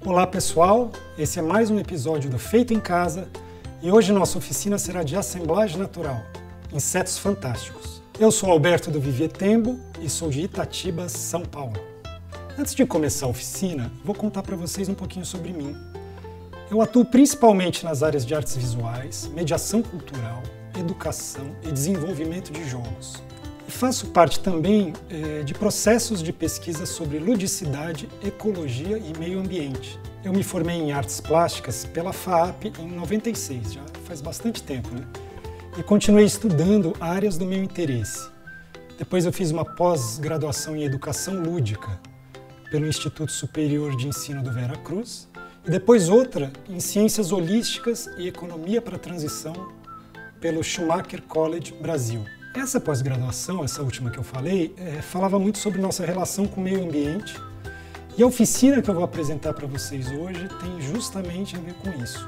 Olá pessoal, esse é mais um episódio do Feito em Casa e hoje nossa oficina será de assemblagem natural, insetos fantásticos. Eu sou Alberto do Vivier Tembo e sou de Itatiba, São Paulo. Antes de começar a oficina, vou contar para vocês um pouquinho sobre mim. Eu atuo principalmente nas áreas de artes visuais, mediação cultural, educação e desenvolvimento de jogos. E faço parte também de processos de pesquisa sobre ludicidade, ecologia e meio ambiente. Eu me formei em artes plásticas pela FAAP em 96, já faz bastante tempo, né? E continuei estudando áreas do meu interesse. Depois eu fiz uma pós-graduação em educação lúdica pelo Instituto Superior de Ensino do Veracruz e depois outra em ciências holísticas e economia para a transição pelo Schumacher College Brasil. Essa pós-graduação, essa última que eu falei, falava muito sobre nossa relação com o meio ambiente e a oficina que eu vou apresentar para vocês hoje tem justamente a ver com isso.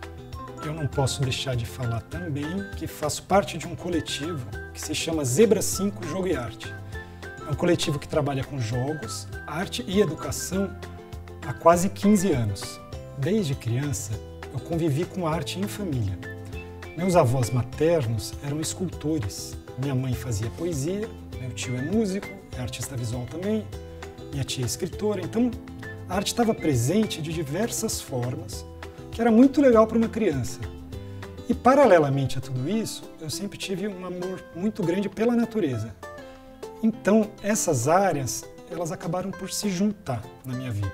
Eu não posso deixar de falar também que faço parte de um coletivo que se chama Zebra 5 Jogo e Arte. É um coletivo que trabalha com jogos, arte e educação há quase 15 anos. Desde criança, eu convivi com arte em família. Meus avós maternos eram escultores. Minha mãe fazia poesia, meu tio é músico, é artista visual também, minha tia é escritora. Então, a arte estava presente de diversas formas, que era muito legal para uma criança. E, paralelamente a tudo isso, eu sempre tive um amor muito grande pela natureza. Então, essas áreas, elas acabaram por se juntar na minha vida.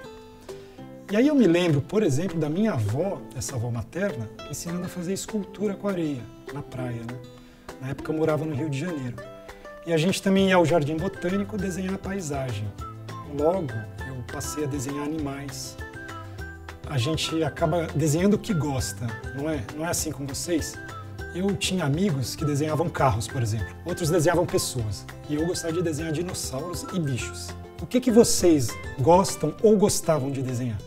E aí eu me lembro, por exemplo, da minha avó, essa avó materna, ensinando a fazer escultura com areia, na praia, né? Na época eu morava no Rio de Janeiro. E a gente também ia ao Jardim Botânico desenhar a paisagem. Logo, eu passei a desenhar animais. A gente acaba desenhando o que gosta, não é? Não é assim com vocês? Eu tinha amigos que desenhavam carros, por exemplo. Outros desenhavam pessoas. E eu gostava de desenhar dinossauros e bichos. O que vocês gostam ou gostavam de desenhar?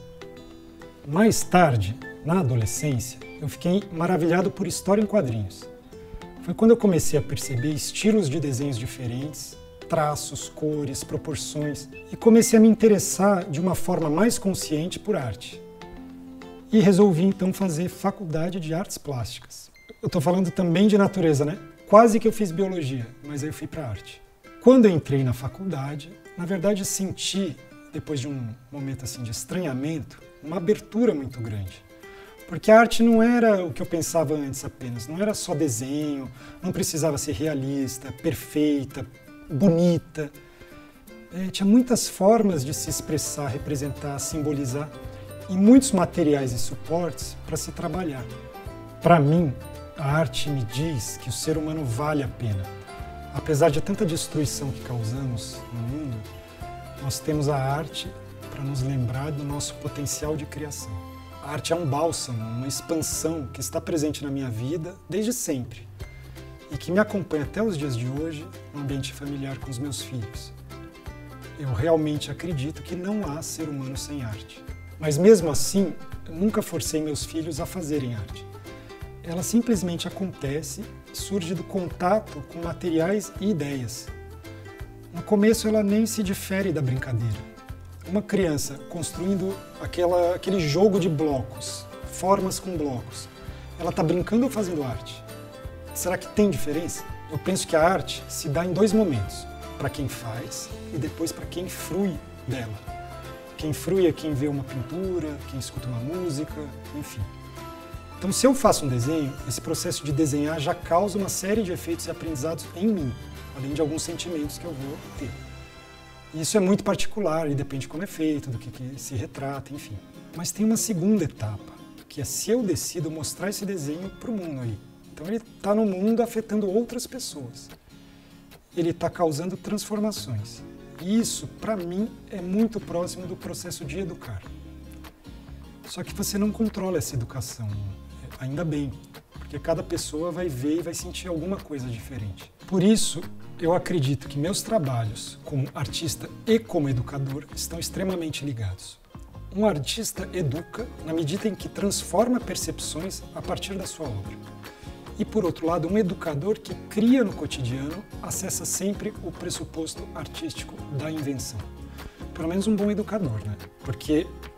Mais tarde, na adolescência, eu fiquei maravilhado por história em quadrinhos. Foi quando eu comecei a perceber estilos de desenhos diferentes, traços, cores, proporções, e comecei a me interessar de uma forma mais consciente por arte. E resolvi então fazer faculdade de artes plásticas. Eu estou falando também de natureza, né? Quase que eu fiz biologia, mas aí eu fui para arte. Quando eu entrei na faculdade, na verdade senti, depois de um momento assim de estranhamento, uma abertura muito grande. Porque a arte não era o que eu pensava antes apenas, não era só desenho, não precisava ser realista, perfeita, bonita. Tinha muitas formas de se expressar, representar, simbolizar e muitos materiais e suportes para se trabalhar. Para mim, a arte me diz que o ser humano vale a pena. Apesar de tanta destruição que causamos no mundo, nós temos a arte para nos lembrar do nosso potencial de criação. A arte é um bálsamo, uma expansão que está presente na minha vida desde sempre e que me acompanha até os dias de hoje no ambiente familiar com os meus filhos. Eu realmente acredito que não há ser humano sem arte. Mas mesmo assim, eu nunca forcei meus filhos a fazerem arte. Ela simplesmente acontece e surge do contato com materiais e ideias. No começo ela nem se difere da brincadeira. Uma criança construindo aquele jogo de blocos, formas com blocos, ela está brincando ou fazendo arte? Será que tem diferença? Eu penso que a arte se dá em dois momentos, para quem faz e depois para quem frui dela. Quem frui é quem vê uma pintura, quem escuta uma música, enfim. Então, se eu faço um desenho, esse processo de desenhar já causa uma série de efeitos e aprendizados em mim, além de alguns sentimentos que eu vou ter. Isso é muito particular e depende de como é feito, do que se retrata, enfim. Mas tem uma segunda etapa, que é se eu decido mostrar esse desenho para o mundo aí. Então ele está no mundo afetando outras pessoas. Ele está causando transformações. E isso, para mim, é muito próximo do processo de educar. Só que você não controla essa educação, ainda bem, porque cada pessoa vai ver e vai sentir alguma coisa diferente. Por isso, eu acredito que meus trabalhos como artista e como educador estão extremamente ligados. Um artista educa na medida em que transforma percepções a partir da sua obra. E, por outro lado, um educador que cria no cotidiano acessa sempre o pressuposto artístico da invenção. Pelo menos um bom educador, né? Porque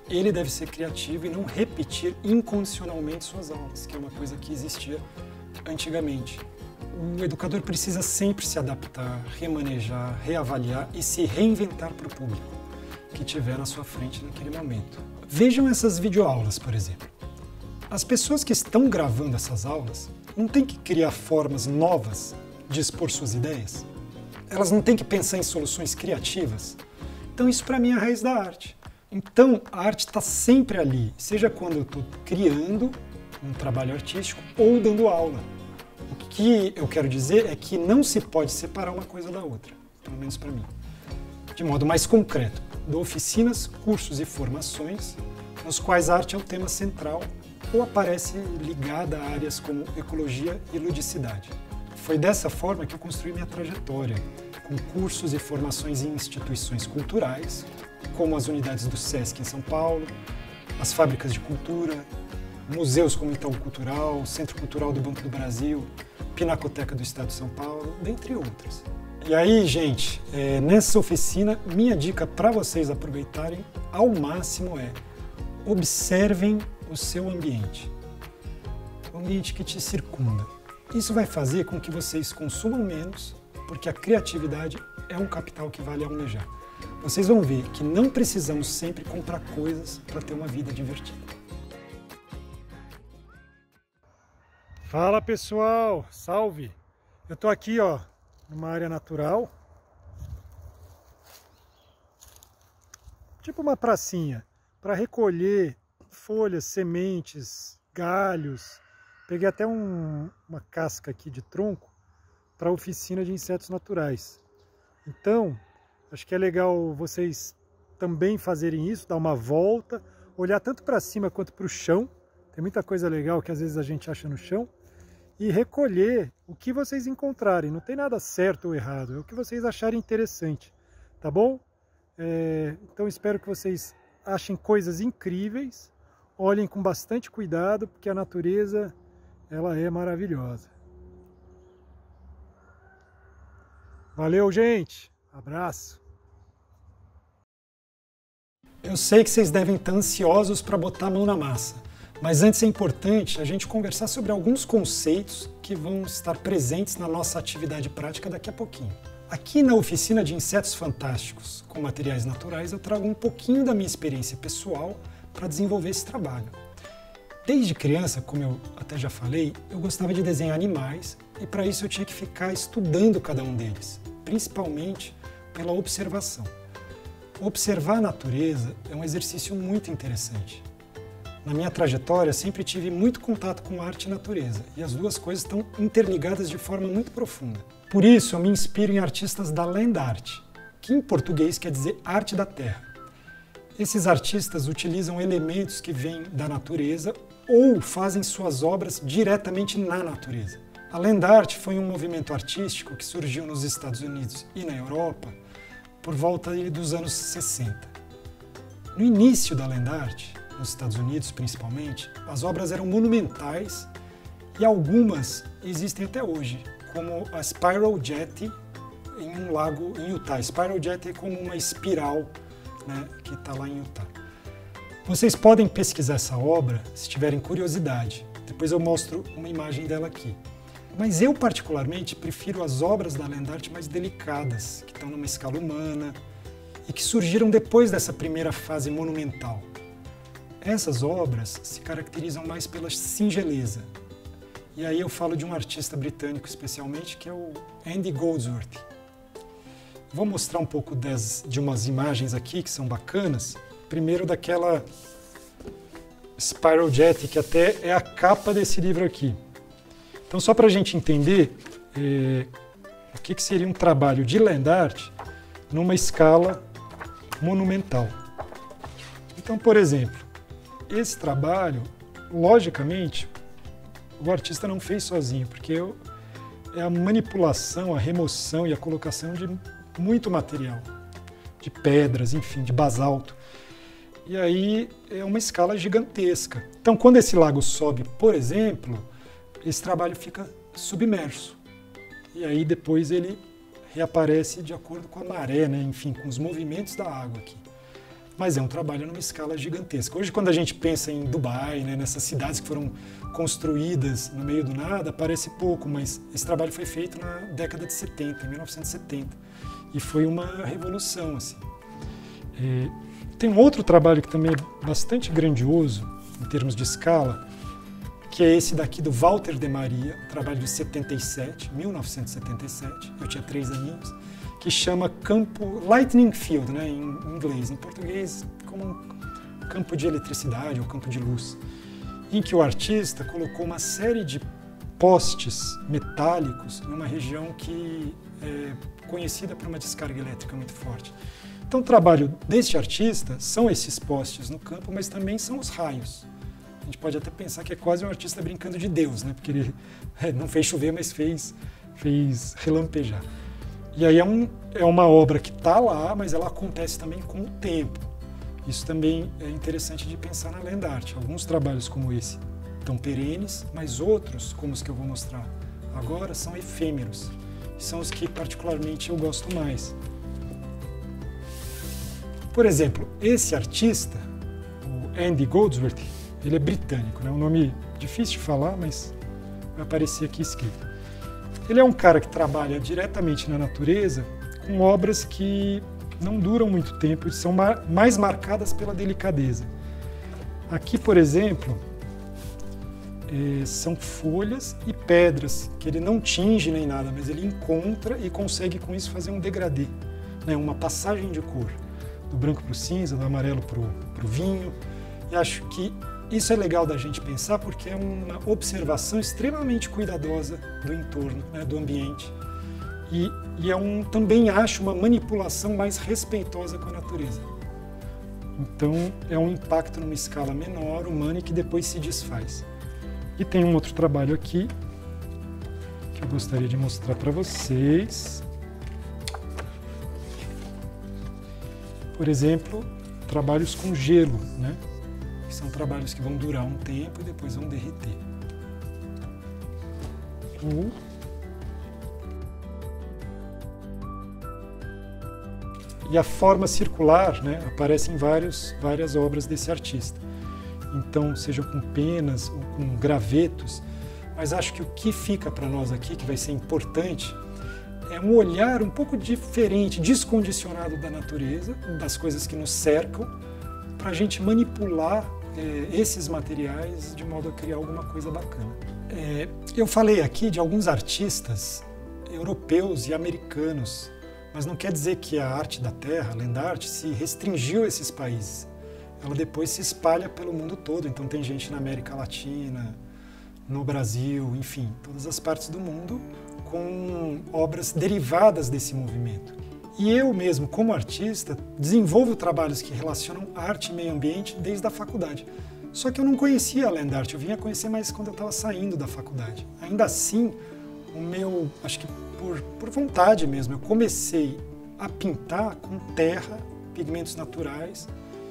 ele deve ser criativo e não repetir incondicionalmente suas aulas, que é uma coisa que existia antigamente. O educador precisa sempre se adaptar, remanejar, reavaliar e se reinventar para o público que estiver na sua frente naquele momento. Vejam essas videoaulas, por exemplo. As pessoas que estão gravando essas aulas não têm que criar formas novas de expor suas ideias. Elas não têm que pensar em soluções criativas. Então isso para mim é a raiz da arte. Então a arte está sempre ali, seja quando eu estou criando um trabalho artístico ou dando aula. O que eu quero dizer é que não se pode separar uma coisa da outra, pelo menos para mim. De modo mais concreto, dou oficinas, cursos e formações nos quais a arte é o tema central ou aparece ligada a áreas como ecologia e ludicidade. Foi dessa forma que eu construí minha trajetória, com cursos e formações em instituições culturais, como as unidades do SESC em São Paulo, as fábricas de cultura, museus como o Itaú Cultural, Centro Cultural do Banco do Brasil, Pinacoteca do Estado de São Paulo, dentre outras. E aí, gente, nessa oficina, minha dica para vocês aproveitarem ao máximo é: observem o seu ambiente, o ambiente que te circunda. Isso vai fazer com que vocês consumam menos, porque a criatividade é um capital que vale almejar. Vocês vão ver que não precisamos sempre comprar coisas para ter uma vida divertida. Fala pessoal, salve! Eu tô aqui numa área natural, tipo uma pracinha, para recolher folhas, sementes, galhos. Peguei até uma casca aqui de tronco para a oficina de insetos naturais. Então, acho que é legal vocês também fazerem isso, dar uma volta, olhar tanto para cima quanto para o chão. Tem muita coisa legal que às vezes a gente acha no chão. E recolher o que vocês encontrarem. Não tem nada certo ou errado, é o que vocês acharem interessante, tá bom? Então espero que vocês achem coisas incríveis, olhem com bastante cuidado, porque a natureza, ela é maravilhosa. Valeu, gente! Abraço! Eu sei que vocês devem estar ansiosos para botar a mão na massa. Mas antes é importante a gente conversar sobre alguns conceitos que vão estar presentes na nossa atividade prática daqui a pouquinho. Aqui na oficina de insetos fantásticos com materiais naturais eu trago um pouquinho da minha experiência pessoal para desenvolver esse trabalho. Desde criança, como eu até já falei, eu gostava de desenhar animais e para isso eu tinha que ficar estudando cada um deles, principalmente pela observação. Observar a natureza é um exercício muito interessante. Na minha trajetória, sempre tive muito contato com arte e natureza, e as duas coisas estão interligadas de forma muito profunda. Por isso, eu me inspiro em artistas da land art, que em português quer dizer arte da terra. Esses artistas utilizam elementos que vêm da natureza ou fazem suas obras diretamente na natureza. A land art foi um movimento artístico que surgiu nos Estados Unidos e na Europa por volta dos anos 60. No início da land art, nos Estados Unidos principalmente, as obras eram monumentais e algumas existem até hoje, como a Spiral Jetty em um lago em Utah. Spiral Jetty é como uma espiral, né, que está lá em Utah. Vocês podem pesquisar essa obra se tiverem curiosidade. Depois eu mostro uma imagem dela aqui. Mas eu particularmente prefiro as obras da land art mais delicadas, que estão numa escala humana e que surgiram depois dessa primeira fase monumental. Essas obras se caracterizam mais pela singeleza. E aí eu falo de um artista britânico especialmente, que é o Andy Goldsworthy. Vou mostrar um pouco de umas imagens aqui que são bacanas. Primeiro daquela Spiral Jetty, que até é a capa desse livro aqui. Então só para a gente entender o que seria um trabalho de land art numa escala monumental. Então, por exemplo, esse trabalho, logicamente, o artista não fez sozinho, porque é a manipulação, a remoção e a colocação de muito material, de pedras, enfim, de basalto. E aí é uma escala gigantesca. Então, quando esse lago sobe, por exemplo, esse trabalho fica submerso. E aí depois ele reaparece de acordo com a maré, né? Enfim, com os movimentos da água aqui. mas é um trabalho numa escala gigantesca. Hoje, quando a gente pensa em Dubai, né, nessas cidades que foram construídas no meio do nada, parece pouco, mas esse trabalho foi feito na década de 70, em 1970, e foi uma revolução, assim. Tem um outro trabalho que também é bastante grandioso, em termos de escala, que é esse daqui do Walter de Maria, trabalho de 1977, eu tinha 3 aninhos, que chama campo Lightning Field, né, em inglês, em português como um campo de eletricidade ou campo de luz, em que o artista colocou uma série de postes metálicos numa região que é conhecida por uma descarga elétrica muito forte. Então o trabalho deste artista são esses postes no campo, mas também são os raios. A gente pode até pensar que é quase um artista brincando de Deus, né, porque ele não fez chover, mas fez relampejar. E aí é uma obra que está lá, mas ela acontece também com o tempo. Isso também é interessante de pensar na land art. Alguns trabalhos como esse estão perenes, mas outros, como os que eu vou mostrar agora, são efêmeros. São os que particularmente eu gosto mais. Por exemplo, esse artista, o Andy Goldsworth, ele é britânico, né? Um nome difícil de falar, mas vai aparecer aqui escrito. Ele é um cara que trabalha diretamente na natureza com obras que não duram muito tempo e são mais marcadas pela delicadeza. Aqui, por exemplo, são folhas e pedras que ele não tinge nem nada, mas ele encontra e consegue com isso fazer um degradê, né? Uma passagem de cor, do branco para o cinza, do amarelo para o vinho. E acho que isso é legal da gente pensar porque é uma observação extremamente cuidadosa do entorno, né, do ambiente. E também acho uma manipulação mais respeitosa com a natureza. Então é um impacto numa escala menor, humana, e que depois se desfaz. E tem um outro trabalho aqui que eu gostaria de mostrar para vocês. Por exemplo, trabalhos com gelo, né? Que são trabalhos que vão durar um tempo e depois vão derreter. E a forma circular, né, aparece em várias obras desse artista. Então, seja com penas ou com gravetos, mas acho que o que fica para nós aqui, que vai ser importante, é um olhar um pouco diferente, descondicionado da natureza, das coisas que nos cercam, para a gente manipular esses materiais de modo a criar alguma coisa bacana. Eu falei aqui de alguns artistas europeus e americanos, mas não quer dizer que a arte da terra, a land art, se restringiu a esses países. Ela depois se espalha pelo mundo todo, então tem gente na América Latina, no Brasil, enfim, todas as partes do mundo com obras derivadas desse movimento. E eu mesmo, como artista, desenvolvo trabalhos que relacionam arte e meio ambiente desde a faculdade. Só que eu não conhecia a land art, eu vinha conhecer mais quando eu estava saindo da faculdade. Ainda assim, acho que por vontade mesmo, eu comecei a pintar com terra, pigmentos naturais,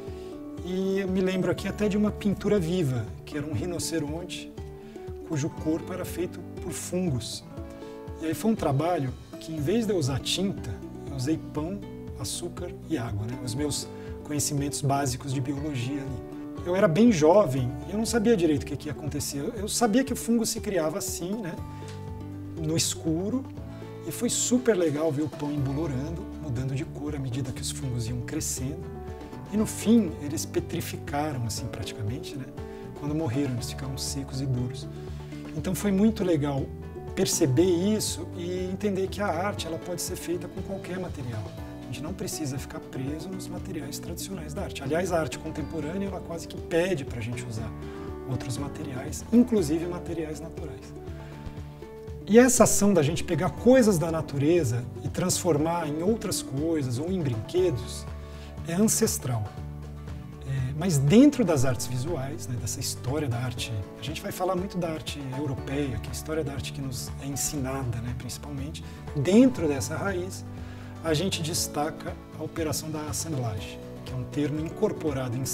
e eu me lembro aqui até de uma pintura viva, que era um rinoceronte, cujo corpo era feito por fungos. E aí foi um trabalho que, em vez de eu usar tinta, eu usei pão, açúcar e água, né? Os meus conhecimentos básicos de biologia ali. Eu era bem jovem e eu não sabia direito o que ia acontecer. Eu sabia que o fungo se criava assim, né? No escuro, e foi super legal ver o pão embolorando, mudando de cor à medida que os fungos iam crescendo. E no fim, eles petrificaram, assim, praticamente, né? Quando morreram, eles ficaram secos e duros. Então foi muito legal perceber isso e entender que a arte ela pode ser feita com qualquer material. A gente não precisa ficar preso nos materiais tradicionais da arte. Aliás, a arte contemporânea ela quase que pede para a gente usar outros materiais, inclusive materiais naturais. E essa ação da gente pegar coisas da natureza e transformar em outras coisas ou em brinquedos é ancestral. Mas dentro das artes visuais, né, dessa história da arte, a gente vai falar muito da arte europeia, que é a história da arte que nos é ensinada, né, principalmente. Dentro dessa raiz, a gente destaca a operação da assemblagem, que é um termo incorporado em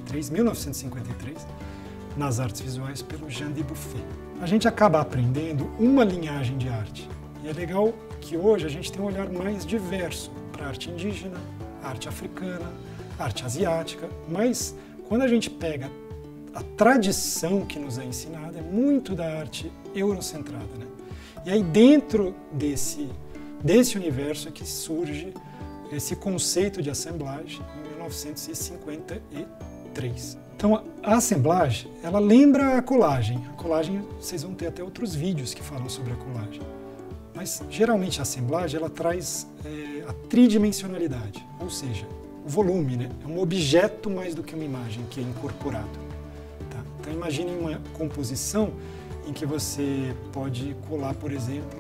1953, nas artes visuais pelo Jean Dubuffet. A gente acaba aprendendo uma linhagem de arte. E é legal que hoje a gente tem um olhar mais diverso para a arte indígena, a arte africana, arte asiática, mas quando a gente pega a tradição que nos é ensinada, é muito da arte eurocentrada, né? E aí dentro desse universo é que surge esse conceito de assemblagem em 1953. Então a assemblagem, ela lembra a colagem. A colagem, vocês vão ter até outros vídeos que falam sobre a colagem. Mas geralmente a assemblagem, ela traz a tridimensionalidade, ou seja, o volume, né? É um objeto mais do que uma imagem que é incorporado. Tá? Então imagine uma composição em que você pode colar, por exemplo,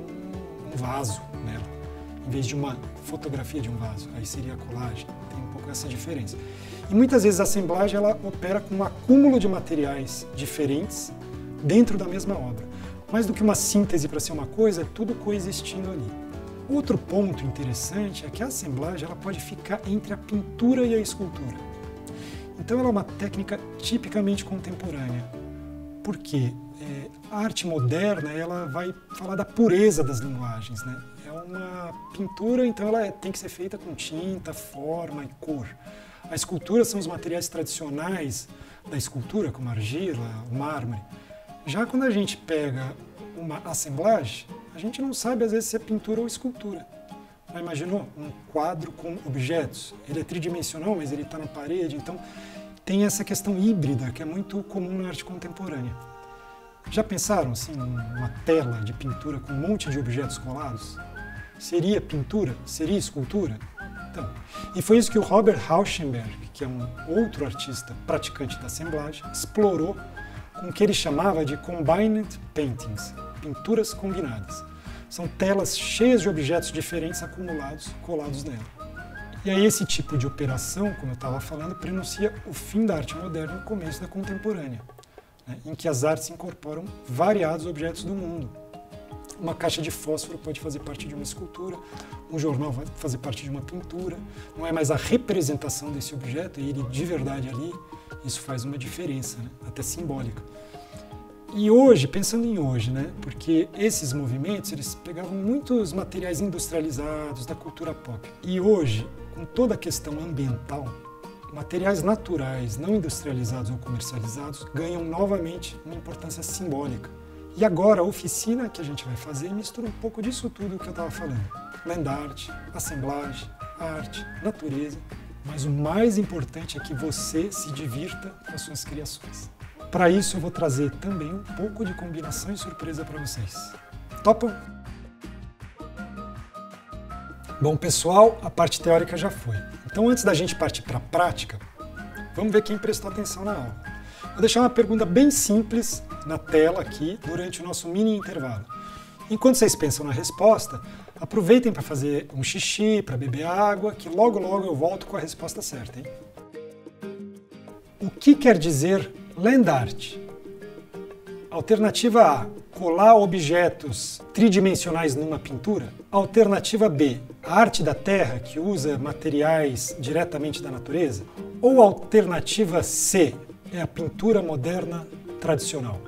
um vaso nela, em vez de uma fotografia de um vaso. Aí seria a colagem, tem um pouco essa diferença. E muitas vezes a assemblagem ela opera com um acúmulo de materiais diferentes dentro da mesma obra. Mais do que uma síntese para ser uma coisa, é tudo coexistindo ali. Outro ponto interessante é que a assemblagem ela pode ficar entre a pintura e a escultura. Então ela é uma técnica tipicamente contemporânea. Por quê? A arte moderna ela vai falar da pureza das linguagens, né? É uma pintura, então ela tem que ser feita com tinta, forma e cor. A escultura são os materiais tradicionais da escultura, como a argila, o mármore. Já quando a gente pega uma assemblagem, a gente não sabe às vezes se é pintura ou escultura. Já imaginou? Um quadro com objetos. Ele é tridimensional, mas ele está na parede, então tem essa questão híbrida que é muito comum na arte contemporânea. Já pensaram assim, uma tela de pintura com um monte de objetos colados? Seria pintura? Seria escultura? Então, e foi isso que o Robert Rauschenberg, que é um outro artista praticante da assemblagem, explorou com o que ele chamava de combined paintings, pinturas combinadas. São telas cheias de objetos diferentes acumulados, colados nela. E aí esse tipo de operação, como eu estava falando, prenuncia o fim da arte moderna e o começo da contemporânea, né, em que as artes incorporam variados objetos do mundo. Uma caixa de fósforo pode fazer parte de uma escultura, um jornal vai fazer parte de uma pintura, não é mais a representação desse objeto, é ele de verdade ali, isso faz uma diferença, né, até simbólica. E hoje, pensando em hoje, né, porque esses movimentos eles pegavam muitos materiais industrializados da cultura pop. E hoje, com toda a questão ambiental, materiais naturais, não industrializados ou comercializados, ganham novamente uma importância simbólica. E agora a oficina que a gente vai fazer mistura um pouco disso tudo que eu estava falando. Land art, assemblagem, arte, natureza. Mas o mais importante é que você se divirta com as suas criações. Para isso eu vou trazer também um pouco de combinação e surpresa para vocês. Topam? Bom, pessoal, a parte teórica já foi. Então, antes da gente partir para a prática, vamos ver quem prestou atenção na aula. Vou deixar uma pergunta bem simples na tela aqui durante o nosso mini intervalo. Enquanto vocês pensam na resposta, aproveitem para fazer um xixi, para beber água, que logo eu volto com a resposta certa, hein? O que quer dizer land art? Alternativa A, colar objetos tridimensionais numa pintura. Alternativa B, a arte da terra, que usa materiais diretamente da natureza. Ou alternativa C, é a pintura moderna tradicional.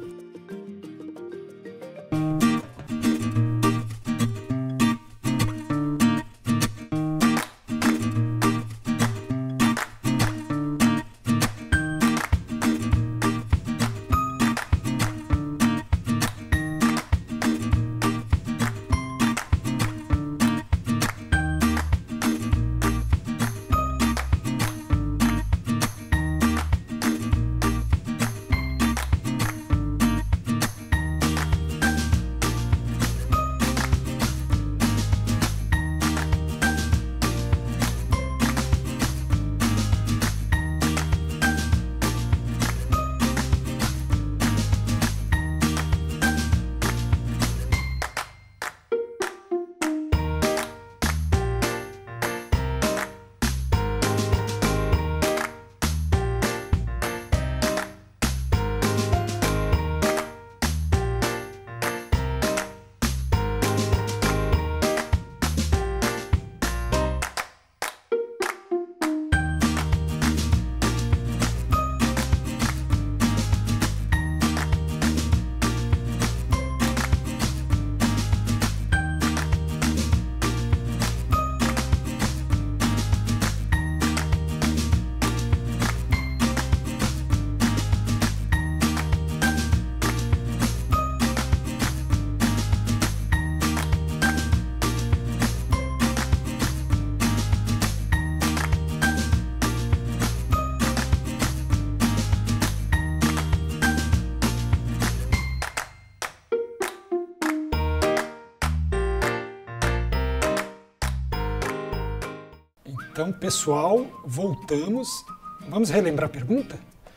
Então, pessoal, voltamos. Vamos relembrar a pergunta?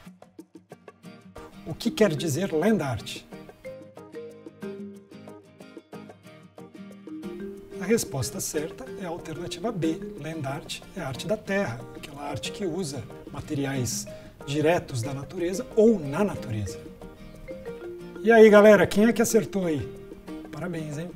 O que quer dizer land art? A resposta certa é a alternativa B. Land art é a arte da terra, aquela arte que usa materiais diretos da natureza ou na natureza. E aí, galera, quem é que acertou aí? Parabéns, hein?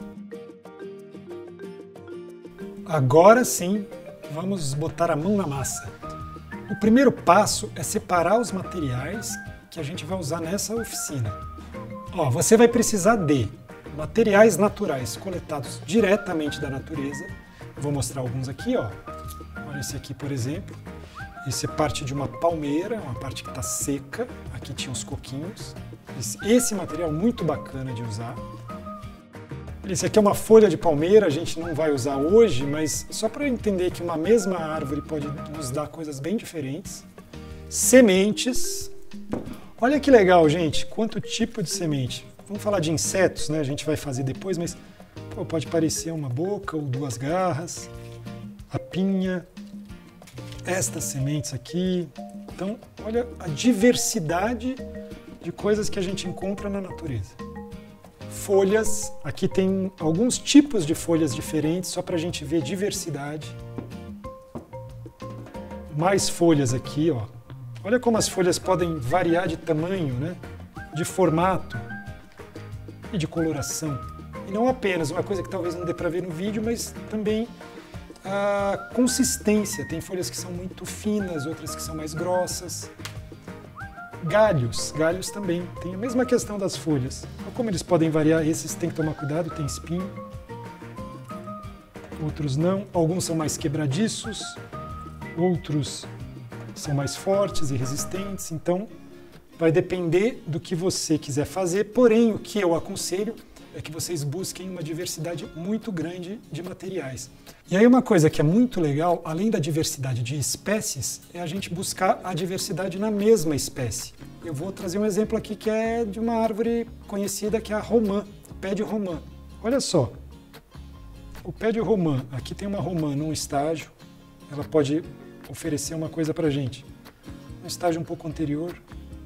Agora sim, vamos botar a mão na massa. O primeiro passo é separar os materiais que a gente vai usar nessa oficina. Ó, você vai precisar de materiais naturais coletados diretamente da natureza. Vou mostrar alguns aqui, ó. Olha esse aqui, por exemplo. Esse é parte de uma palmeira, uma parte que está seca. Aqui tinha os coquinhos. Esse material é muito bacana de usar. Esse aqui é uma folha de palmeira, a gente não vai usar hoje, mas só para entender que uma mesma árvore pode nos dar coisas bem diferentes. Sementes. Olha que legal, gente, quanto tipo de semente. Vamos falar de insetos, né? A gente vai fazer depois, mas pode parecer uma boca ou duas garras. A pinha. Estas sementes aqui. Então, olha a diversidade de coisas que a gente encontra na natureza. Folhas, aqui tem alguns tipos de folhas diferentes, só para a gente ver diversidade. Mais folhas aqui, ó. Olha como as folhas podem variar de tamanho, né? De formato e de coloração. E não apenas, uma coisa que talvez não dê para ver no vídeo, mas também a consistência. Tem folhas que são muito finas, outras que são mais grossas. Galhos também, tem a mesma questão das folhas. Como eles podem variar, esses tem que tomar cuidado, tem espinho. Outros não, alguns são mais quebradiços, outros são mais fortes e resistentes, então vai depender do que você quiser fazer, porém o que eu aconselho é que vocês busquem uma diversidade muito grande de materiais. E aí uma coisa que é muito legal, além da diversidade de espécies, é a gente buscar a diversidade na mesma espécie. Eu vou trazer um exemplo aqui que é de uma árvore conhecida que é a romã, o pé de romã. Olha só, o pé de romã, aqui tem uma romã num estágio, ela pode oferecer uma coisa pra gente. Um estágio um pouco anterior,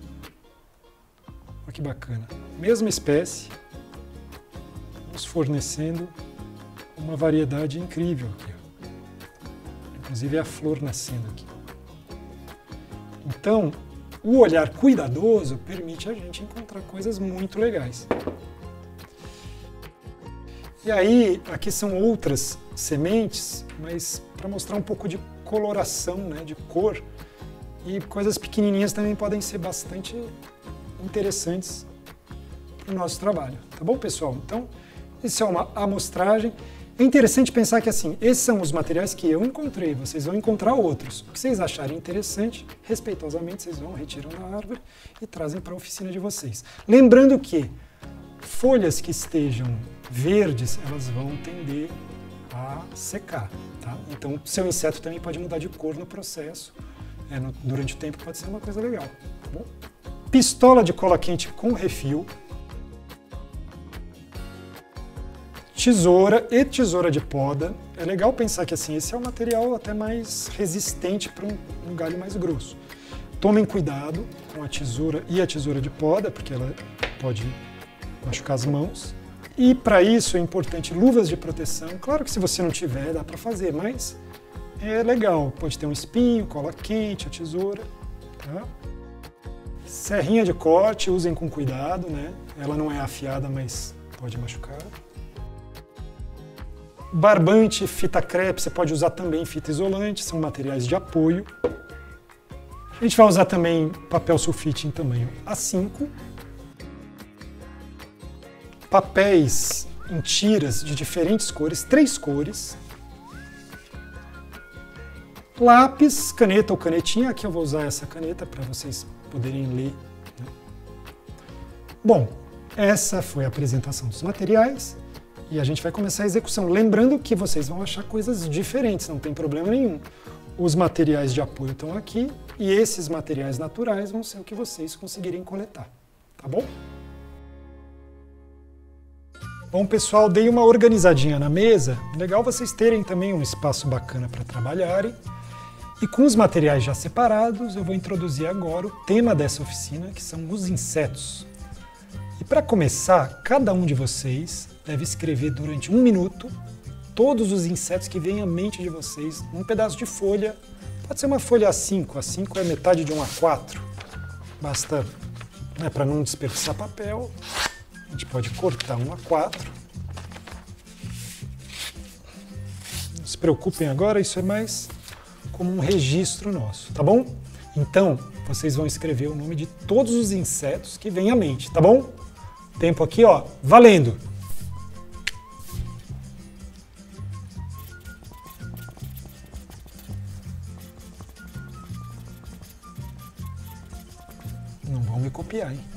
olha que bacana. Mesma espécie, nos fornecendo uma variedade incrível aqui. Inclusive a flor nascendo aqui. Então, o olhar cuidadoso permite a gente encontrar coisas muito legais. E aí, aqui são outras sementes, mas para mostrar um pouco de coloração, né, de cor. E coisas pequenininhas também podem ser bastante interessantes para o nosso trabalho. Tá bom, pessoal? Então, isso é uma amostragem. É interessante pensar que, assim, esses são os materiais que eu encontrei, vocês vão encontrar outros. O que vocês acharem interessante, respeitosamente, vocês vão, retiram da árvore e trazem para a oficina de vocês. Lembrando que folhas que estejam verdes, elas vão tender a secar, tá? Então, seu inseto também pode mudar de cor no processo, durante o tempo pode ser uma coisa legal, tá bom? Pistola de cola quente com refil. Tesoura e tesoura de poda. É legal pensar que assim, esse é um material até mais resistente para um galho mais grosso. Tomem cuidado com a tesoura e a tesoura de poda, porque ela pode machucar as mãos. E para isso é importante luvas de proteção. Claro que se você não tiver, dá para fazer, mas é legal. Pode ter um espinho, cola quente, a tesoura. Tá? Serrinha de corte, usem com cuidado, né? Ela não é afiada, mas pode machucar. Barbante, fita crepe, você pode usar também fita isolante, são materiais de apoio. A gente vai usar também papel sulfite em tamanho A5. Papéis em tiras de diferentes cores, 3 cores. Lápis, caneta ou canetinha, aqui eu vou usar essa caneta para vocês poderem ler. Né? Bom, essa foi a apresentação dos materiais. E a gente vai começar a execução. Lembrando que vocês vão achar coisas diferentes, não tem problema nenhum. Os materiais de apoio estão aqui e esses materiais naturais vão ser o que vocês conseguirem coletar. Tá bom? Bom, pessoal, dei uma organizadinha na mesa. Legal vocês terem também um espaço bacana para trabalharem. E com os materiais já separados, eu vou introduzir agora o tema dessa oficina, que são os insetos. E para começar, cada um de vocês deve escrever durante 1 minuto todos os insetos que vêm à mente de vocês num pedaço de folha. Pode ser uma folha A5, A5 é metade de um A4. Basta, né, para não desperdiçar papel, a gente pode cortar um A4. Não se preocupem agora, isso é mais como um registro nosso, tá bom? Então, vocês vão escrever o nome de todos os insetos que vêm à mente, tá bom? Tempo aqui, ó, valendo! Não vão me copiar, hein?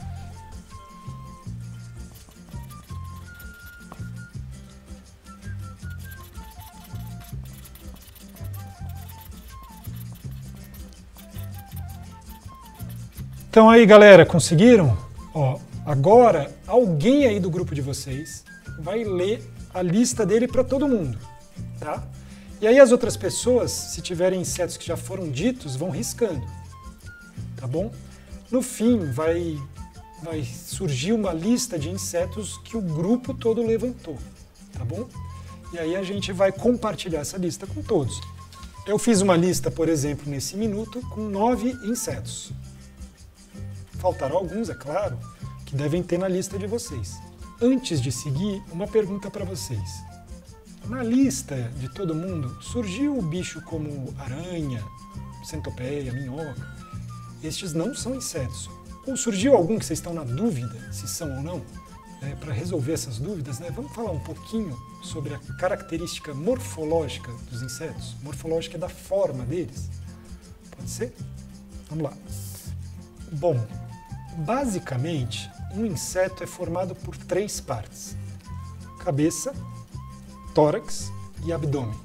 Então aí, galera, conseguiram? Ó, agora, alguém aí do grupo de vocês vai ler a lista dele para todo mundo, tá? E aí as outras pessoas, se tiverem insetos que já foram ditos, vão riscando, tá bom? No fim, vai surgir uma lista de insetos que o grupo todo levantou, tá bom? E aí a gente vai compartilhar essa lista com todos. Eu fiz uma lista, por exemplo, nesse minuto, com 9 insetos. Faltaram alguns, é claro, que devem ter na lista de vocês. Antes de seguir, uma pergunta para vocês. Na lista de todo mundo, surgiu o bicho como aranha, centopeia, minhoca. Estes não são insetos. Ou surgiu algum que vocês estão na dúvida se são ou não? Para resolver essas dúvidas, né, vamos falar um pouquinho sobre a característica morfológica dos insetos. Morfológica é da forma deles. Pode ser? Vamos lá. Bom, basicamente, um inseto é formado por 3 partes: cabeça, tórax e abdômen.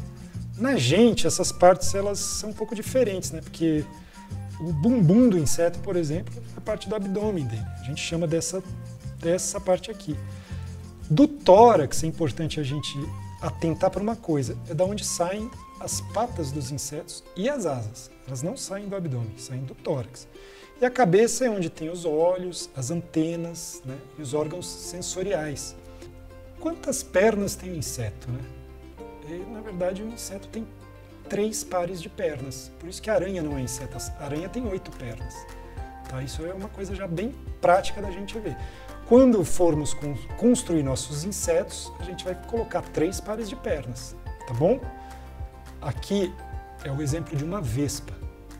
Na gente, essas partes elas são um pouco diferentes, né? Porque o bumbum do inseto, por exemplo, é a parte do abdômen dele. A gente chama dessa parte aqui. Do tórax é importante a gente atentar para uma coisa: é da onde saem as patas dos insetos e as asas. Elas não saem do abdômen, saem do tórax. E a cabeça é onde tem os olhos, as antenas, né, e os órgãos sensoriais. Quantas pernas tem o inseto, né? Na verdade, o inseto tem 3 pares de pernas. Por isso que a aranha não é inseto. A aranha tem 8 pernas. Tá? Isso é uma coisa já bem prática da gente ver. Quando formos construir nossos insetos, a gente vai colocar 3 pares de pernas, tá bom? Aqui é o exemplo de uma vespa.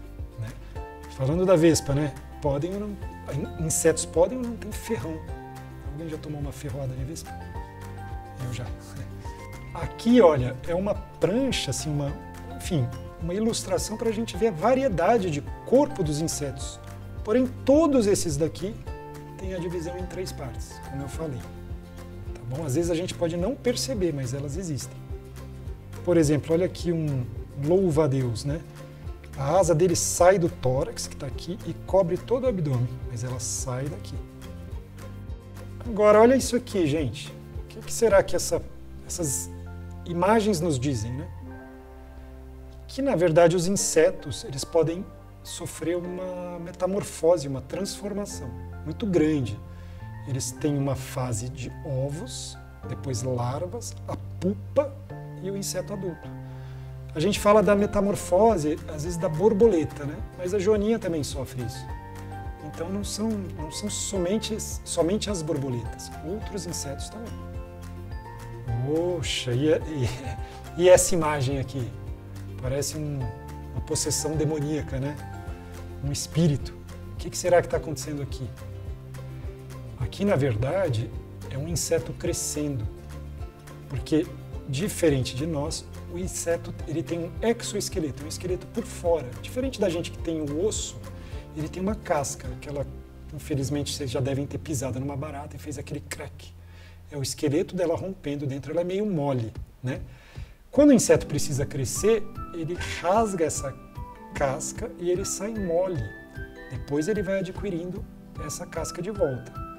Falando da vespa, né? Podem ou não, insetos podem ou não tem ferrão. Alguém já tomou uma ferroada de vespa? Eu já. Aqui, olha, é uma prancha, assim, uma ilustração para a gente ver a variedade de corpo dos insetos. Porém, todos esses daqui têm a divisão em 3 partes, como eu falei. Tá bom? Às vezes a gente pode não perceber, mas elas existem. Por exemplo, olha aqui um louva-a-Deus, né? A asa dele sai do tórax, que está aqui, e cobre todo o abdômen, mas ela sai daqui. Agora, olha isso aqui, gente. O que será que essas imagens nos dizem, né? Que, na verdade, os insetos eles podem sofrer uma metamorfose, uma transformação muito grande. Eles têm uma fase de ovos, depois larvas, a pupa e o inseto adulto. A gente fala da metamorfose, às vezes da borboleta, né? Mas a joaninha também sofre isso. Então não são somente as borboletas, outros insetos também. Poxa, e essa imagem aqui? Parece uma possessão demoníaca, né? Um espírito. O que será que está acontecendo aqui? Aqui, na verdade, é um inseto crescendo, porque, diferente de nós, o inseto ele tem um exoesqueleto, um esqueleto por fora. Diferente da gente que tem o osso, ele tem uma casca, aquela, infelizmente, vocês já devem ter pisado numa barata e fez aquele crack. É o esqueleto dela rompendo dentro, ela é meio mole, né? Quando o inseto precisa crescer, ele rasga essa casca e ele sai mole. Depois ele vai adquirindo essa casca de volta.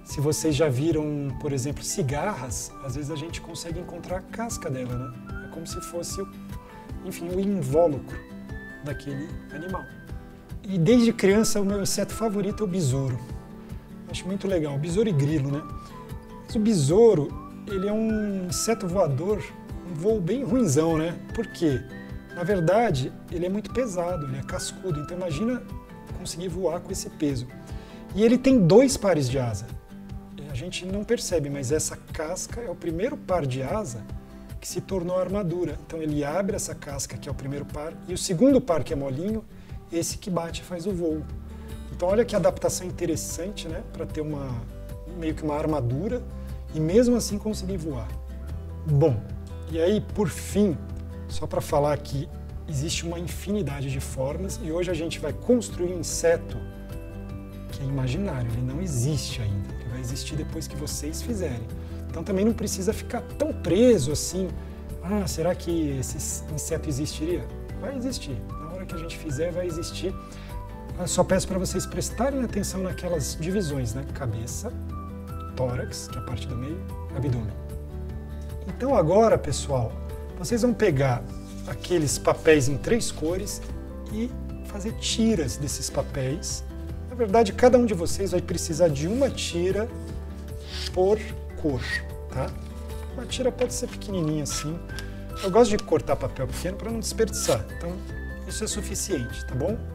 Se vocês já viram, por exemplo, cigarras, às vezes a gente consegue encontrar a casca dela, né? É como se fosse, enfim, o invólucro daquele animal. E desde criança o meu inseto favorito é o besouro. Acho muito legal, besouro e grilo, né? Mas o besouro, ele é um inseto voador, um voo bem ruinzão, né? Por quê? Na verdade, ele é muito pesado, ele é cascudo, então imagina conseguir voar com esse peso. E ele tem 2 pares de asa. A gente não percebe, mas essa casca é o primeiro par de asa que se tornou armadura. Então ele abre essa casca, que é o primeiro par, e o segundo par, que é molinho, esse que bate e faz o voo. Então olha que adaptação interessante, né? Para ter meio que uma armadura e mesmo assim conseguir voar. Bom, e aí por fim, só para falar que existe uma infinidade de formas e hoje a gente vai construir um inseto que é imaginário, ele não existe ainda, ele vai existir depois que vocês fizerem. Então também não precisa ficar tão preso assim, será que esse inseto existiria? Vai existir, na hora que a gente fizer vai existir. Eu só peço para vocês prestarem atenção naquelas divisões, né? Cabeça, tórax, que é a parte do meio, abdômen. Então agora, pessoal, vocês vão pegar aqueles papéis em 3 cores e fazer tiras desses papéis. Na verdade, cada um de vocês vai precisar de uma tira por cor, tá? Uma tira pode ser pequenininha assim. Eu gosto de cortar papel pequeno para não desperdiçar, então isso é suficiente, tá bom?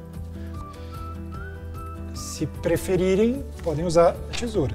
Se preferirem, podem usar a tesoura.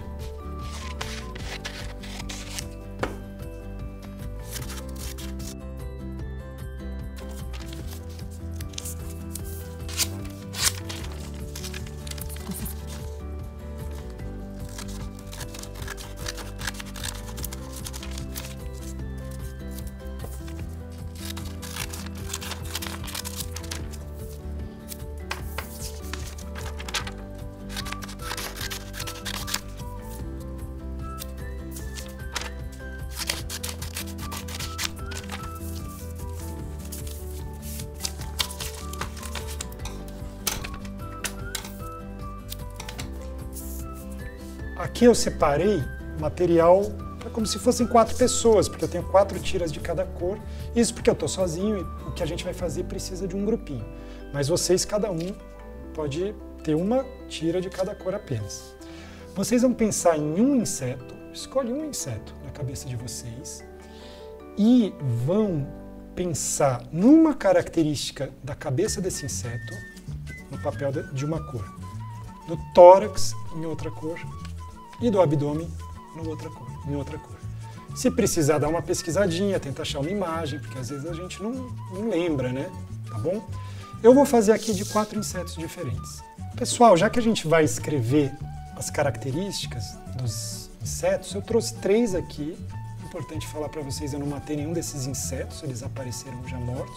Aqui eu separei material para como se fossem 4 pessoas, porque eu tenho 4 tiras de cada cor. Isso porque eu estou sozinho e o que a gente vai fazer precisa de um grupinho. Mas vocês, cada um, pode ter uma tira de cada cor apenas. Vocês vão pensar em um inseto, escolhe um inseto na cabeça de vocês e vão pensar numa característica da cabeça desse inseto no papel de uma cor. Do tórax em outra cor e do abdômen em outra cor. Se precisar dar uma pesquisadinha, tentar achar uma imagem, porque às vezes a gente não lembra, né? Tá bom? Eu vou fazer aqui de 4 insetos diferentes. Pessoal, já que a gente vai escrever as características dos insetos, eu trouxe 3 aqui. Importante falar para vocês, eu não matei nenhum desses insetos, eles apareceram já mortos.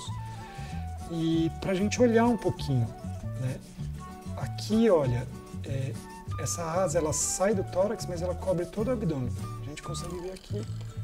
E para a gente olhar um pouquinho, né? Aqui, olha, essa asa ela sai do tórax, mas ela cobre todo o abdômen. A gente consegue ver aqui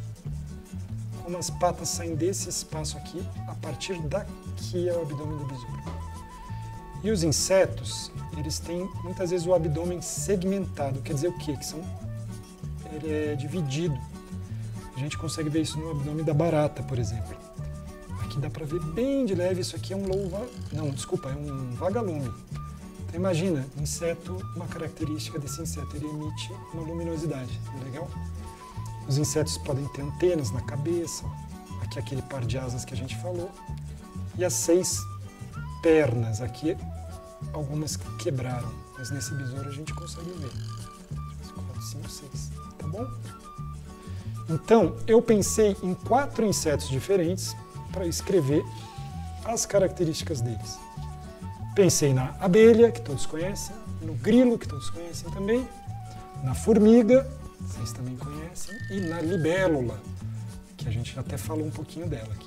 como as patas saem desse espaço aqui, a partir daqui é o abdômen do besouro. E os insetos, eles têm muitas vezes o abdômen segmentado, quer dizer o quê? Ele é dividido. A gente consegue ver isso no abdômen da barata, por exemplo. Aqui dá para ver bem de leve, isso aqui é um é um vagalume. Então imagina, inseto, uma característica desse inseto, ele emite uma luminosidade, legal? Os insetos podem ter antenas na cabeça, aqui aquele par de asas que a gente falou, e as 6 pernas, aqui algumas quebraram, mas nesse besouro a gente consegue ver. 4, 5, 6, tá bom? Então, eu pensei em 4 insetos diferentes para escrever as características deles. Pensei na abelha, que todos conhecem, no grilo, que todos conhecem também, na formiga, vocês também conhecem, e na libélula, que a gente até falou um pouquinho dela aqui.